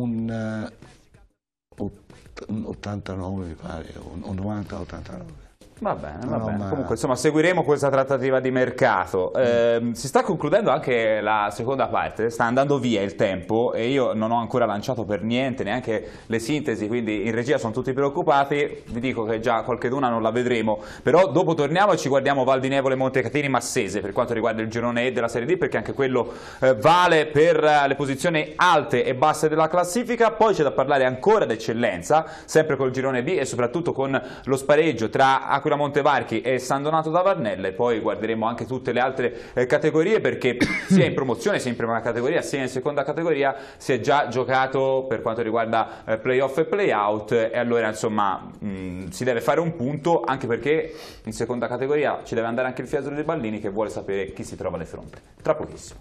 un 89 mi pare, o 90-89. Va bene, va bene. Comunque insomma seguiremo questa trattativa di mercato. Si sta concludendo anche la seconda parte, sta andando via il tempo e io non ho ancora lanciato per niente neanche le sintesi, quindi in regia sono tutti preoccupati, vi dico che già qualcheduna non la vedremo, però dopo torniamo e ci guardiamo Val di Nevole, Montecatini, Massese per quanto riguarda il girone E della Serie D, perché anche quello vale per le posizioni alte e basse della classifica. Poi c'è da parlare ancora d'eccellenza, sempre col girone B e soprattutto con lo spareggio tra Aquila Montevarchi e San Donato da Varnella, e poi guarderemo anche tutte le altre categorie, perché sia in promozione sia in prima categoria sia in seconda categoria si è già giocato per quanto riguarda playoff e playout, e allora insomma si deve fare un punto, anche perché in seconda categoria ci deve andare anche il Fiesole dei Ballini, che vuole sapere chi si trova alle fronte. Tra pochissimo.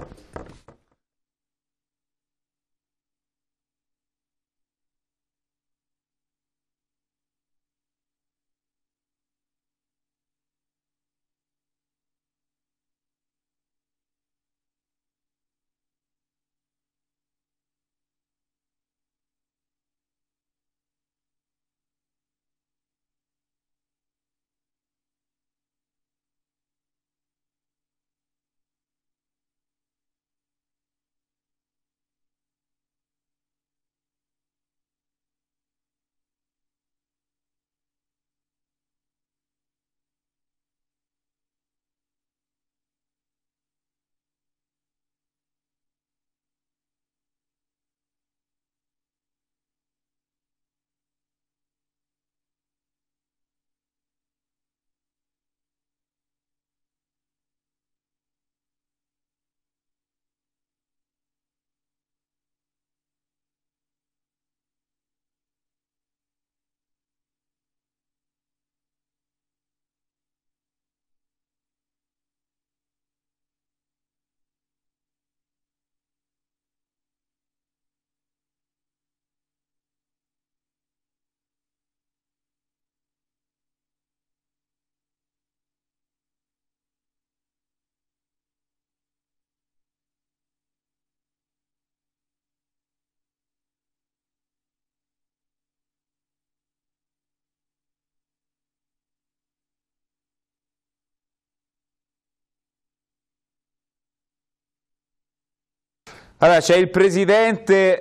Allora, c'è il presidente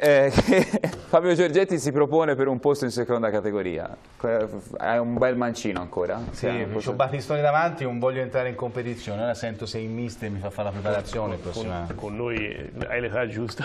Fabio Giorgetti si propone per un posto in seconda categoria. Hai un bel mancino ancora? Sì, ho Battistoni davanti, non voglio entrare in competizione. Ora sento se il mister mi fa fare la preparazione. Con noi hai l'età giusta.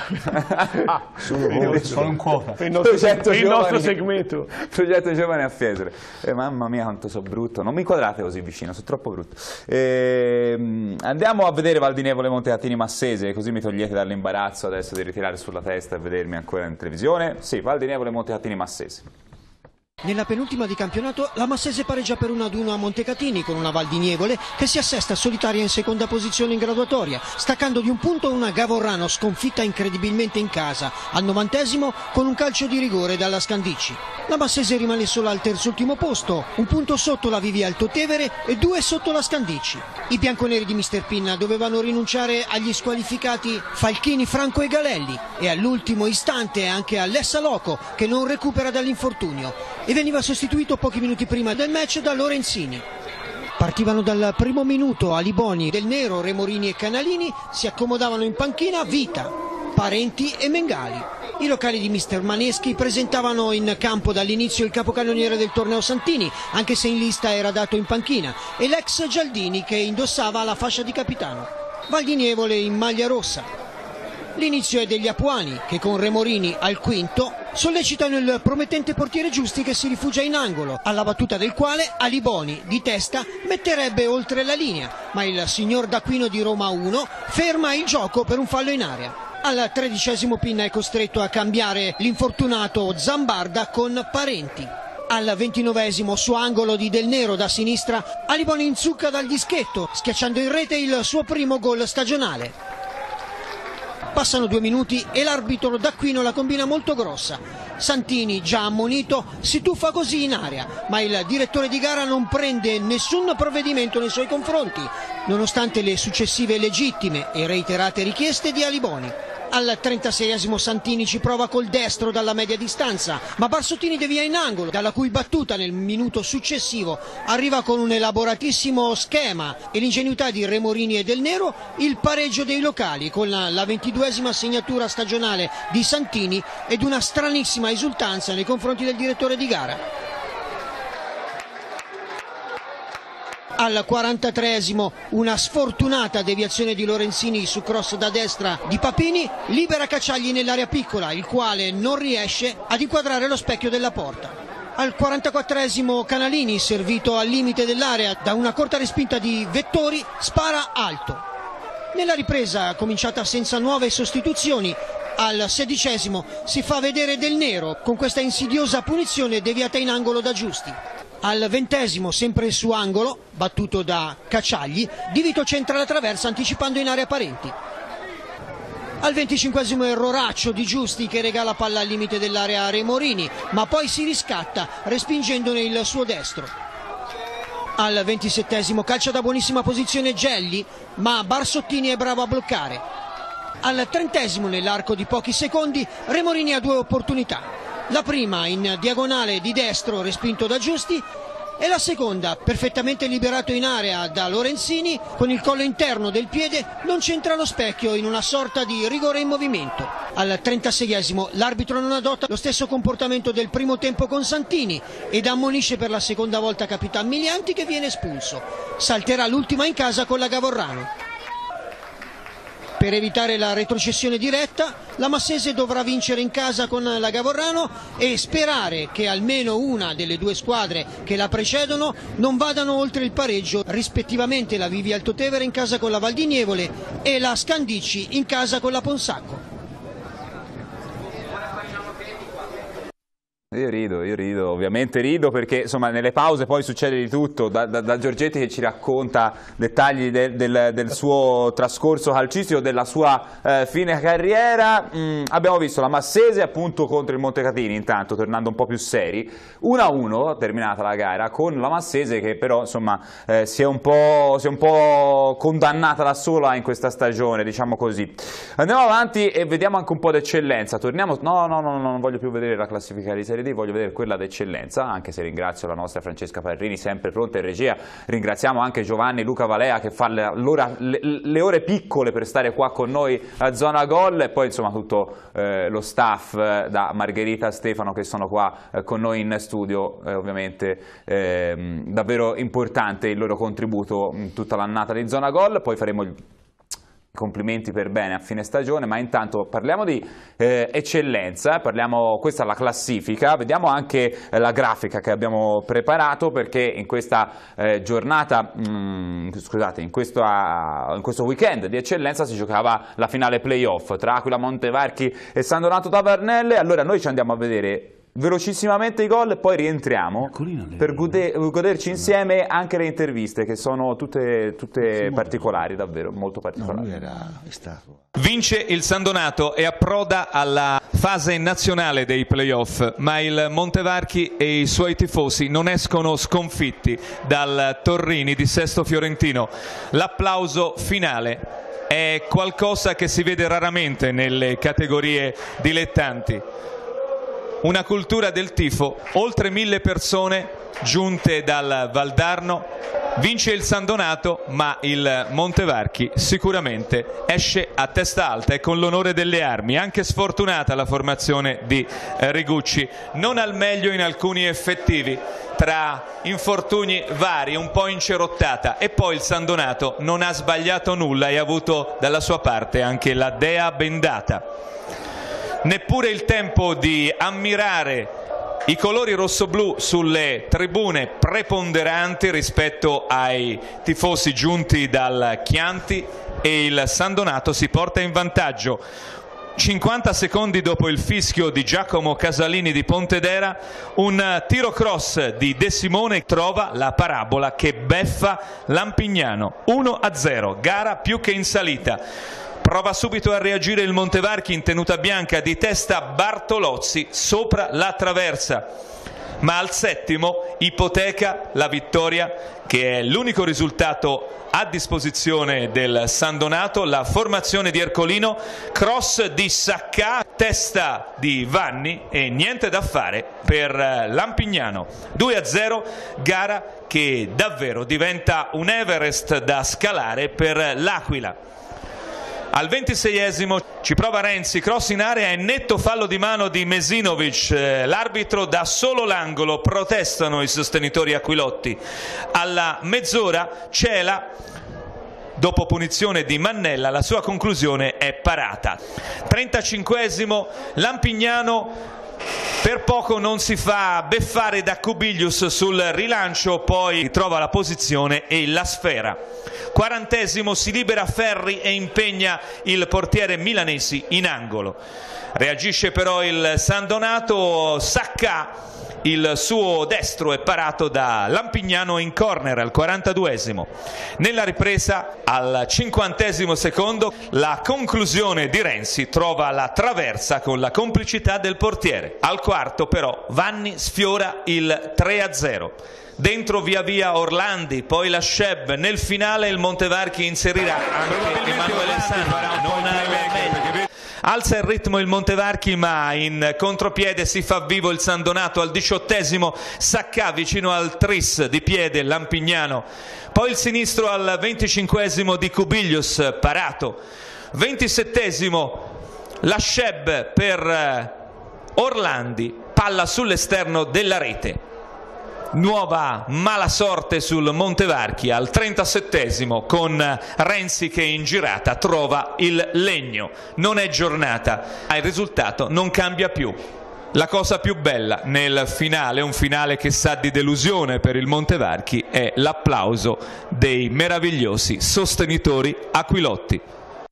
Sono in quota. Per il nostro segmento. Progetto Giovane a Fiesole. Mamma mia quanto sono brutto. Non mi inquadrate così vicino, sono troppo brutto. Andiamo a vedere Val di Nevole, Montecatini, Massese, così mi togliete dall'imbarazzo adesso di ritirare sulla testa e vedermi ancora in televisione. Sì, Val di Nevole, Montecatini, Massese. Nella penultima di campionato la Massese pareggia per 1-1 a Montecatini, con una Val di Nevole che si assesta solitaria in seconda posizione in graduatoria, staccando di un punto una Gavorrano sconfitta incredibilmente in casa al 90° con un calcio di rigore dalla Scandicci. La Massese rimane sola al terzultimo posto, un punto sotto la Vivi Alto Tevere e 2 sotto la Scandicci. I bianconeri di Mister Pinna dovevano rinunciare agli squalificati Falchini, Franco e Galelli, e all'ultimo istante anche a Lessa Loco, che non recupera dall'infortunio e veniva sostituito pochi minuti prima del match da Lorenzini. Partivano dal primo minuto Aliboni, Del Nero, Remorini e Canalini, si accomodavano in panchina Vita, Parenti e Mengali. I locali di Mister Maneschi presentavano in campo dall'inizio il capocannoniere del torneo Santini, anche se in lista era dato in panchina, e l'ex Gialdini che indossava la fascia di capitano. Val di Nevole in maglia rossa. L'inizio è degli Apuani che con Remorini al quinto sollecitano il promettente portiere Giusti che si rifugia in angolo, alla battuta del quale Aliboni di testa metterebbe oltre la linea, ma il signor D'Aquino di Roma 1 ferma il gioco per un fallo in area. Al 13° Pinna è costretto a cambiare l'infortunato Zambarda con Parenti. Al 29° su angolo di Del Nero da sinistra Aliboni inzucca dal dischetto, schiacciando in rete il suo primo gol stagionale. Passano 2 minuti e l'arbitro D'Aquino la combina molto grossa. Santini, già ammonito, si tuffa così in area, ma il direttore di gara non prende nessun provvedimento nei suoi confronti, nonostante le successive legittime e reiterate richieste di Aliboni. Al 36esimo Santini ci prova col destro dalla media distanza, ma Barsottini devia in angolo, dalla cui battuta nel minuto successivo arriva con un elaboratissimo schema e l'ingenuità di Remorini e Del Nero il pareggio dei locali con la 22esima segnatura stagionale di Santini ed una stranissima esultanza nei confronti del direttore di gara. Al 43esimo una sfortunata deviazione di Lorenzini su cross da destra di Papini libera Cacciagli nell'area piccola, il quale non riesce ad inquadrare lo specchio della porta. Al 44esimo Canalini, servito al limite dell'area da una corta respinta di Vettori, spara alto. Nella ripresa, cominciata senza nuove sostituzioni, al 16esimo si fa vedere Del Nero con questa insidiosa punizione deviata in angolo da Giusti. Al 20esimo, sempre su angolo, battuto da Cacciagli, Di Vito centra la traversa anticipando in area Parenti. Al 25esimo erroraccio di Giusti che regala palla al limite dell'area a Remorini, ma poi si riscatta respingendone il suo destro. Al 27esimo calcia da buonissima posizione Gelli, ma Barsottini è bravo a bloccare. Al 30esimo, nell'arco di pochi secondi, Remorini ha due opportunità. La prima in diagonale di destro respinto da Giusti e la seconda perfettamente liberato in area da Lorenzini con il collo interno del piede non centra lo specchio in una sorta di rigore in movimento. Al 36esimo l'arbitro non adotta lo stesso comportamento del primo tempo con Santini ed ammonisce per la seconda volta Capitan Milianti che viene espulso. Salterà l'ultima in casa con la Gavorrano. Per evitare la retrocessione diretta, la Massese dovrà vincere in casa con la Gavorrano e sperare che almeno una delle due squadre che la precedono non vadano oltre il pareggio, rispettivamente la Vivi Altotevere in casa con la Valdinievole e la Scandicci in casa con la Ponsacco. Io rido, ovviamente rido perché insomma nelle pause poi succede di tutto, da Giorgetti che ci racconta dettagli del suo trascorso calcistico, della sua fine carriera. Abbiamo visto la Massese appunto contro il Montecatini, intanto tornando un po' più seri, 1-1 terminata la gara con la Massese che però insomma si è un po' condannata da sola in questa stagione, diciamo così. Andiamo avanti e vediamo anche un po' d'eccellenza, torniamo, no, non voglio più vedere la classifica di Serie D, voglio vedere quella d'eccellenza, anche se ringrazio la nostra Francesca Parrini sempre pronta in regia, ringraziamo anche Giovanni Luca Valea che fa le ore piccole per stare qua con noi a Zona Gol e poi insomma tutto lo staff da Margherita a Stefano che sono qua con noi in studio, ovviamente davvero importante il loro contributo in tutta l'annata di Zona Gol, poi faremo complimenti per bene a fine stagione, ma intanto parliamo di eccellenza, questa è la classifica, vediamo anche la grafica che abbiamo preparato perché in questa giornata, scusate, in questo weekend di eccellenza si giocava la finale playoff tra Aquila Montevarchi e San Donato Tavernelle, allora noi ci andiamo a vedere velocissimamente i gol e poi rientriamo per goderci insieme anche le interviste che sono tutte particolari, davvero molto particolari. Vince il San Donato e approda alla fase nazionale dei playoff, ma il Montevarchi e i suoi tifosi non escono sconfitti dal Torrini di Sesto Fiorentino. L'applauso finale è qualcosa che si vede raramente nelle categorie dilettanti. Una cultura del tifo, oltre 1000 persone giunte dal Valdarno, vince il San Donato, ma il Montevarchi sicuramente esce a testa alta e con l'onore delle armi, anche sfortunata la formazione di Rigucci, non al meglio in alcuni effettivi, tra infortuni vari, un po' incerottata, e poi il San Donato non ha sbagliato nulla e ha avuto dalla sua parte anche la dea bendata. Neppure il tempo di ammirare i colori rossoblù sulle tribune preponderanti rispetto ai tifosi giunti dal Chianti e il San Donato si porta in vantaggio. 50 secondi dopo il fischio di Giacomo Casalini di Pontedera, un tiro cross di De Simone trova la parabola che beffa Lampignano. 1-0, gara più che in salita. Prova subito a reagire il Montevarchi in tenuta bianca, di testa Bartolozzi sopra la traversa. ma al settimo ipoteca la vittoria, che è l'unico risultato a disposizione del San Donato. La formazione di Ercolino, cross di Sacca, testa di Vanni e niente da fare per Lampignano. 2-0, gara che davvero diventa un Everest da scalare per l'Aquila. Al 26esimo ci prova Renzi, cross in area e netto fallo di mano di Mesinovic. L'arbitro dà solo l'angolo, protestano i sostenitori aquilotti. Alla mezz'ora Cela, dopo punizione di Mannella, la sua conclusione è parata. 35esimo, Lampignano per poco non si fa beffare da Kubilius sul rilancio, poi trova la posizione e la sfera. 40esimo, si libera Ferri e impegna il portiere Milanesi in angolo. Reagisce però il San Donato, Sacca, il suo destro è parato da Lampignano in corner al 42esimo. Nella ripresa al 50esimo secondo la conclusione di Renzi trova la traversa con la complicità del portiere. Al quarto però Vanni sfiora il 3-0. Dentro via via Orlandi, poi la Sheb, nel finale il Montevarchi inserirà anche Emanuele Sandra, non meglio. Alza il ritmo il Montevarchi, ma in contropiede si fa vivo il San Donato. Al 18esimo Sacca vicino al tris di piede Lampignano, poi il sinistro al 25esimo di Kubilius, parato. 27esimo la Sheb per Orlandi, palla sull'esterno della rete. Nuova mala sorte sul Montevarchi al 37esimo con Renzi che in girata trova il legno. Non è giornata, ma il risultato non cambia più. La cosa più bella nel finale, un finale che sa di delusione per il Montevarchi, è l'applauso dei meravigliosi sostenitori aquilotti.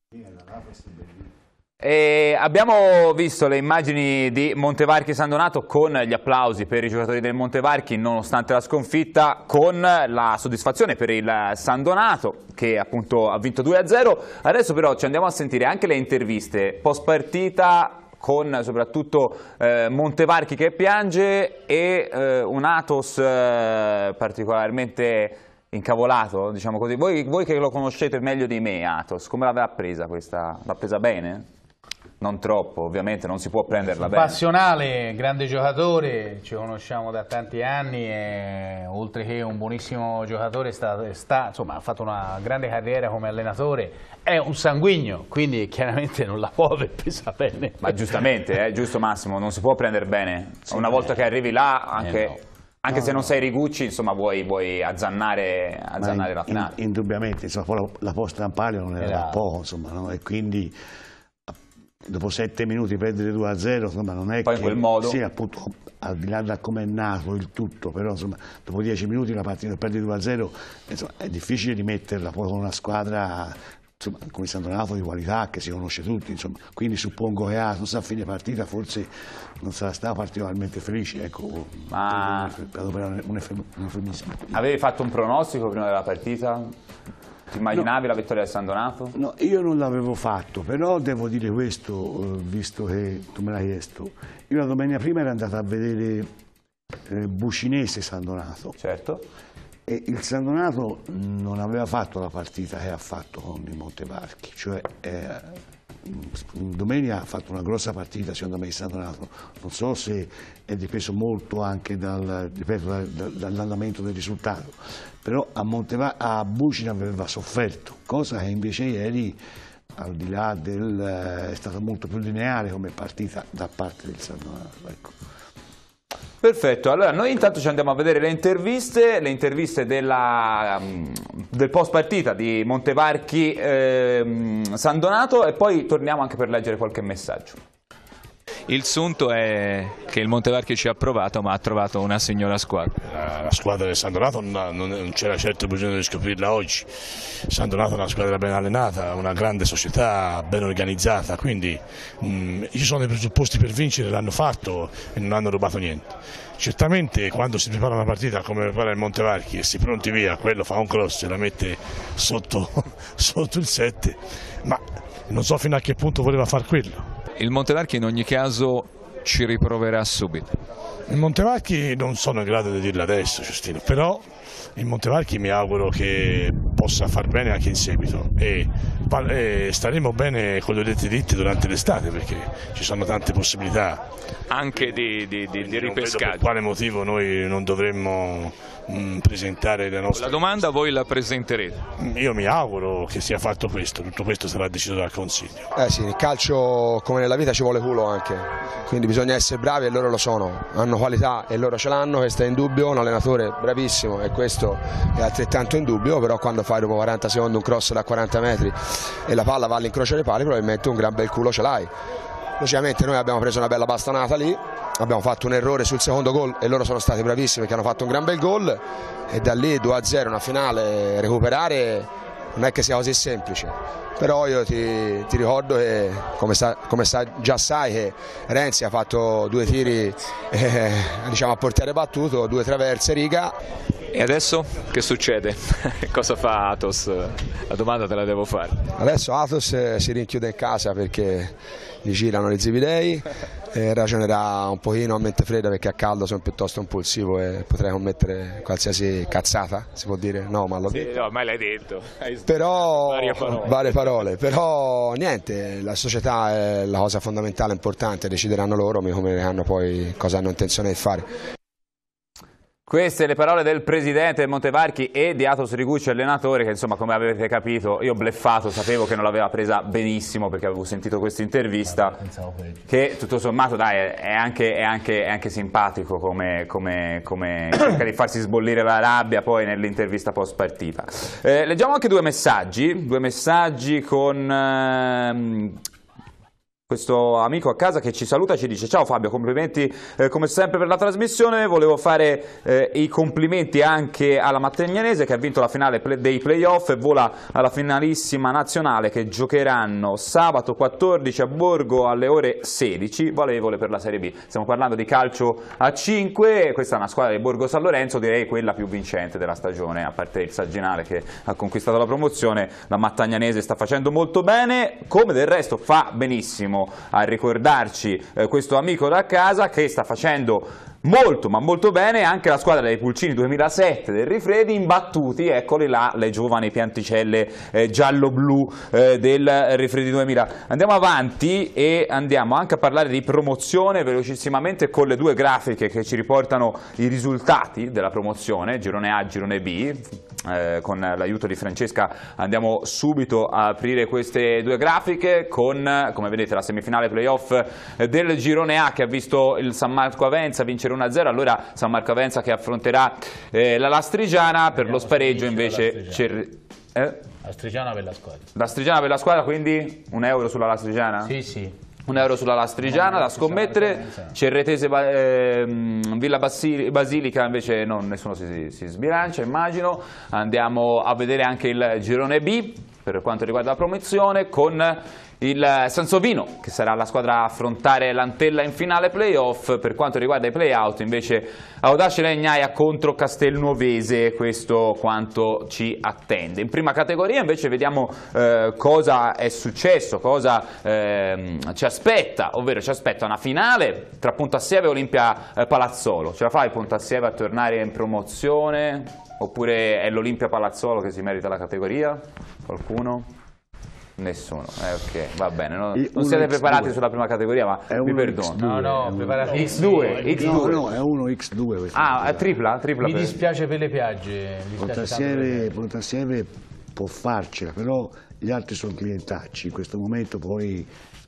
E abbiamo visto le immagini di Montevarchi San Donato con gli applausi per i giocatori del Montevarchi nonostante la sconfitta, con la soddisfazione per il San Donato che appunto ha vinto 2-0. Adesso però ci andiamo a sentire anche le interviste post partita, con soprattutto Montevarchi che piange e un Athos particolarmente incavolato, diciamo così. Voi che lo conoscete meglio di me, Athos, come l'aveva presa questa? L'ha presa bene? Non troppo, ovviamente, non si può prenderla bene. Passionale, grande giocatore, ci conosciamo da tanti anni e oltre che un buonissimo giocatore insomma, ha fatto una grande carriera come allenatore, è un sanguigno, quindi chiaramente non la può aver presa bene. Ma giustamente, giusto Massimo, non si può prendere bene. Sì, una volta che arrivi là, anche se non sei Rigucci, insomma, vuoi azzannare la finale. Indubbiamente, insomma, poi la posta in palio non era da poco, insomma, no? E quindi dopo 7 minuti perdere 2-0, insomma, non è poi che... in quel modo... Sì, appunto, al di là da come è nato il tutto, però insomma, dopo 10 minuti la partita perde 2-0, insomma, è difficile rimetterla poi con una squadra, insomma, come San Donato, di qualità, che si conosce tutti, insomma, quindi suppongo che a fine partita forse non sarà stato particolarmente felice, ecco, ma... per adoperare un eufemismo. Avevi fatto un pronostico prima della partita? Ti immaginavi la vittoria del San Donato? No, io non l'avevo fatto, però devo dire questo, visto che tu me l'hai chiesto. Io la domenica prima ero andato a vedere Bucinese San Donato. Certo. E il San Donato non aveva fatto la partita che ha fatto con il Montevarchi, cioè domenica ha fatto una grossa partita secondo me il San Donato, non so se è dipeso molto anche dall'andamento del risultato, però a Bucina aveva sofferto, cosa che invece ieri al di là è stata molto più lineare come partita da parte del San Donato, ecco. Perfetto, allora noi intanto ci andiamo a vedere le interviste del post partita di Montevarchi San Donato e poi torniamo anche per leggere qualche messaggio. Il sunto è che il Montevarchi ci ha provato, ma ha trovato una signora squadra. La squadra del San Donato non c'era certo bisogno di scoprirla oggi. San Donato è una squadra ben allenata, una grande società ben organizzata, quindi ci sono dei presupposti per vincere, l'hanno fatto e non hanno rubato niente. Certamente quando si prepara una partita come prepara il Montevarchi e si pronti via, quello fa un cross e la mette sotto il 7, ma non so fino a che punto voleva far quello. Il Montevarchi in ogni caso ci riproverà subito. Il Montevarchi non sono in grado di dirlo adesso, Giustino, però il Montevarchi mi auguro che possa far bene anche in seguito e staremo bene con gli orecchi dritti durante l'estate, perché ci sono tante possibilità anche di ripescaggio. Per quale motivo noi non dovremmo presentare la nostra... La domanda voi la presenterete? Io mi auguro che sia fatto questo, tutto questo sarà deciso dal Consiglio. Sì, nel calcio come nella vita ci vuole culo anche, quindi bisogna essere bravi e loro lo sono, hanno qualità e loro ce l'hanno, questo è indubbio, un allenatore bravissimo e questo è altrettanto indubbio, però quando fai dopo 40 secondi un cross da 40 metri e la palla va all'incrocio dei pali, probabilmente un gran bel culo ce l'hai. Logicamente noi abbiamo preso una bella bastonata lì, abbiamo fatto un errore sul secondo gol e loro sono stati bravissimi che hanno fatto un gran bel gol e da lì 2-0 una finale recuperare non è che sia così semplice, però io ti ricordo che già sai che Renzi ha fatto 2 tiri diciamo a portiere battuto, 2 traverse riga. E adesso che succede? Cosa fa Athos? La domanda te la devo fare. Adesso Athos si rinchiude in casa perché gli girano gli zibidei e ragionerà un pochino a mente fredda perché a caldo sono piuttosto impulsivo e potrei commettere qualsiasi cazzata, si può dire? No, ma l'ho detto. No, ma l'hai detto. Però, varie parole, però niente, la società è la cosa fondamentale, importante, decideranno loro come hanno poi cosa hanno intenzione di fare. Queste le parole del presidente del Montevarchi e di Athos Rigucci, allenatore, che insomma come avete capito io ho bleffato, sapevo che non l'aveva presa benissimo perché avevo sentito questa intervista, che tutto sommato dai, è anche simpatico come cerca di farsi sbollire la rabbia poi nell'intervista post partita. Leggiamo anche due messaggi con... questo amico a casa che ci saluta, ci dice: ciao Fabio, complimenti come sempre per la trasmissione, volevo fare i complimenti anche alla Mattagnanese che ha vinto la finale dei playoff e vola alla finalissima nazionale che giocheranno sabato 14 a Borgo alle ore 16, valevole per la Serie B. Stiamo parlando di calcio a 5, questa è una squadra di Borgo San Lorenzo, direi quella più vincente della stagione, a parte il Sagginale che ha conquistato la promozione. La Mattagnanese sta facendo molto bene, come del resto fa benissimo a ricordarci questo amico da casa che sta facendo molto ma molto bene anche la squadra dei Pulcini 2007 del Rifredi, imbattuti, eccoli là, le giovani pianticelle giallo-blu del Rifredi 2000. Andiamo avanti e andiamo anche a parlare di promozione velocissimamente con le due grafiche che ci riportano i risultati della promozione, girone A, girone B. Con l'aiuto di Francesca andiamo subito a aprire queste due grafiche con, come vedete, la semifinale playoff del girone A che ha visto il San Marco Avenza vincere 1-0, allora San Marco Avenza che affronterà la Lastrigiana, per lo spareggio invece Lastrigiana per la squadra. Lastrigiana per la squadra, quindi €1 sulla Lastrigiana? Sì, sì. €1 sulla Lastrigiana da scommettere, Cerretese Villa Basilica invece nessuno si sbilancia, immagino. Andiamo a vedere anche il girone B per quanto riguarda la promozione con il Sansovino che sarà la squadra a affrontare l'Antella in finale playoff. Per quanto riguarda i playout invece Audace Legnaia contro Castelnuovese, questo quanto ci attende. In prima categoria invece vediamo cosa è successo, cosa ci aspetta, ovvero ci aspetta una finale tra Pontassieve e Olimpia Palazzolo. Ce la fai Pontassieve a tornare in promozione oppure è l'Olimpia Palazzolo che si merita la categoria? Qualcuno? Nessuno, ok, va bene, non siete preparati sulla prima categoria, ma vi perdono. No, preparati. X2. No, è uno X2. Ah, è tripla? Mi dispiace per le piagge. Pontassieve può farcela, però gli altri sono clientacci, in questo momento poi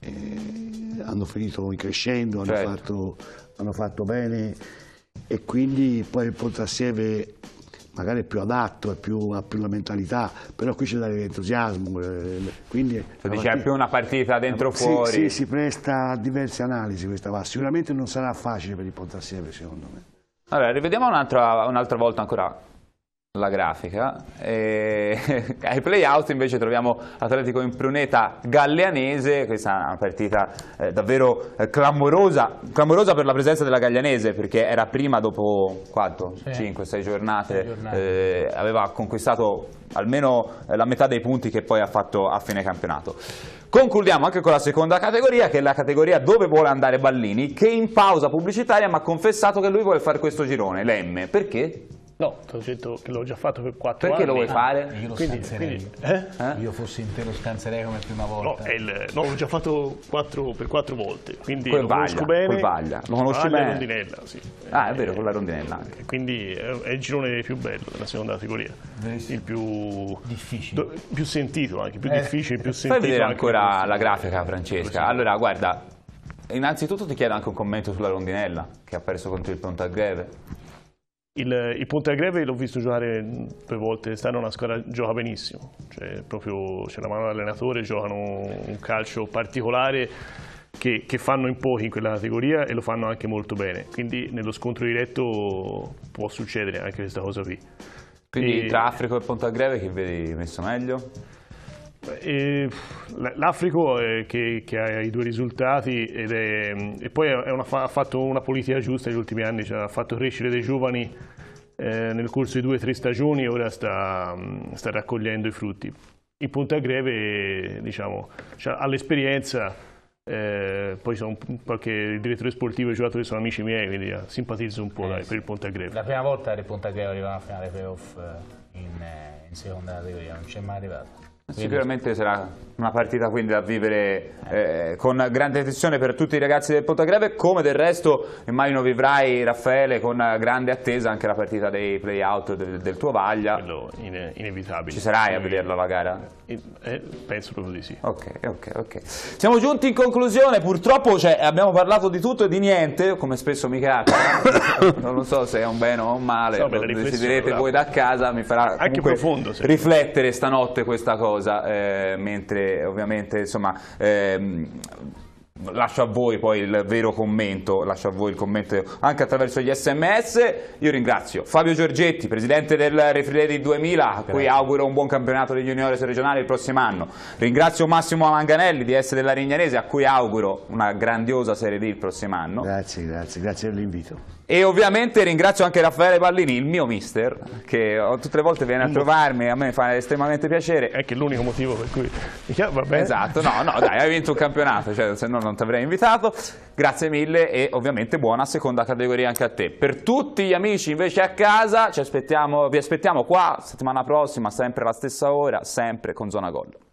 hanno finito in crescendo, hanno fatto bene e quindi poi il Pontassieve magari è più adatto, ha più la mentalità, però qui c'è l'entusiasmo. Quindi è più una partita dentro fuori. Sì, si presta a diverse analisi questa va. Sicuramente non sarà facile per il Pontassieve, secondo me. Allora, rivediamo un'altra volta ancora la grafica. Ai play-out invece troviamo Atletico Impruneta Galleanese. Questa è una partita davvero clamorosa per la presenza della Galleanese, perché era prima, dopo 5-6 giornate, aveva conquistato almeno la metà dei punti che poi ha fatto a fine campionato. Concludiamo anche con la seconda categoria, che è la categoria dove vuole andare Ballini, che in pausa pubblicitaria mi ha confessato che lui vuole fare questo girone, l'M. Perché? No, ti ho detto che l'ho già fatto per 4 anni. Perché lo vuoi fare? Io lo scanserei. Io fossi in te lo scanserei come prima volta. No, l'ho già fatto per 4 volte, quindi Col lo Vaglia, conosco bene. col Vaglia. Lo conosci bene? Rondinella, sì. Ah, è vero, con la rondinella anche. Quindi è il girone più bello della seconda categoria. Il più difficile. Più sentito anche, più difficile, più Fai sentito. vedere anche ancora la grafica, Francesca. Allora, guarda, innanzitutto ti chiedo anche un commento sulla rondinella, che ha perso contro il Pontargreve. Il Pontargreve l'ho visto giocare 2 volte quest'anno, una squadra gioca benissimo, cioè proprio c'è la mano dell'allenatore, giocano un calcio particolare che fanno in pochi in quella categoria e lo fanno anche molto bene, quindi nello scontro diretto può succedere anche questa cosa qui. Quindi tra Africo e Pontargreve chi vedi messo meglio? L'Africo che ha i 2 risultati e poi ha fatto una politica giusta negli ultimi anni, cioè ha fatto crescere dei giovani nel corso di 2 o 3 stagioni e ora sta raccogliendo i frutti. Il Pontargreve, diciamo, ha l'esperienza, poi il direttore sportivo e i giocatori sono amici miei, quindi simpatizzo un po' per il Pontargreve. La prima volta il Pontargreve arriva alla finale playoff in seconda categoria, non c'è mai arrivato. Sicuramente sarà una partita quindi da vivere con grande attenzione per tutti i ragazzi del Pontargreve, come del resto immagino vivrai, Raffaele, con grande attesa anche la partita dei play-out del tuo Vaglia. Quello inevitabile. Ci sarai a vederla la gara? Penso proprio di sì. Ok. Siamo giunti in conclusione, purtroppo abbiamo parlato di tutto e di niente, come spesso mi capita. Non lo so se è un bene o un male, lo deciderete voi da casa, mi farà anche profondo, riflettere stanotte questa cosa. Mentre ovviamente insomma lascio a voi poi il vero commento, lascio a voi il commento anche attraverso gli SMS. Io ringrazio Fabio Giorgetti, presidente del Refrieri 2000, a cui auguro un buon campionato degli juniores regionali il prossimo anno. Ringrazio Massimo Manganelli di S della Rignanese, a cui auguro una grandiosa Serie D il prossimo anno. Grazie per l'invito. E ovviamente ringrazio anche Raffaele Ballini, il mio mister, che tutte le volte viene a trovarmi, a me fa estremamente piacere. È che l'unico motivo per cui va bene. Esatto, no dai, hai vinto un campionato, cioè, se no non ti avrei invitato. Grazie mille e ovviamente buona seconda categoria anche a te. Per tutti gli amici invece a casa vi aspettiamo qua settimana prossima, sempre alla stessa ora, sempre con Zona Gol.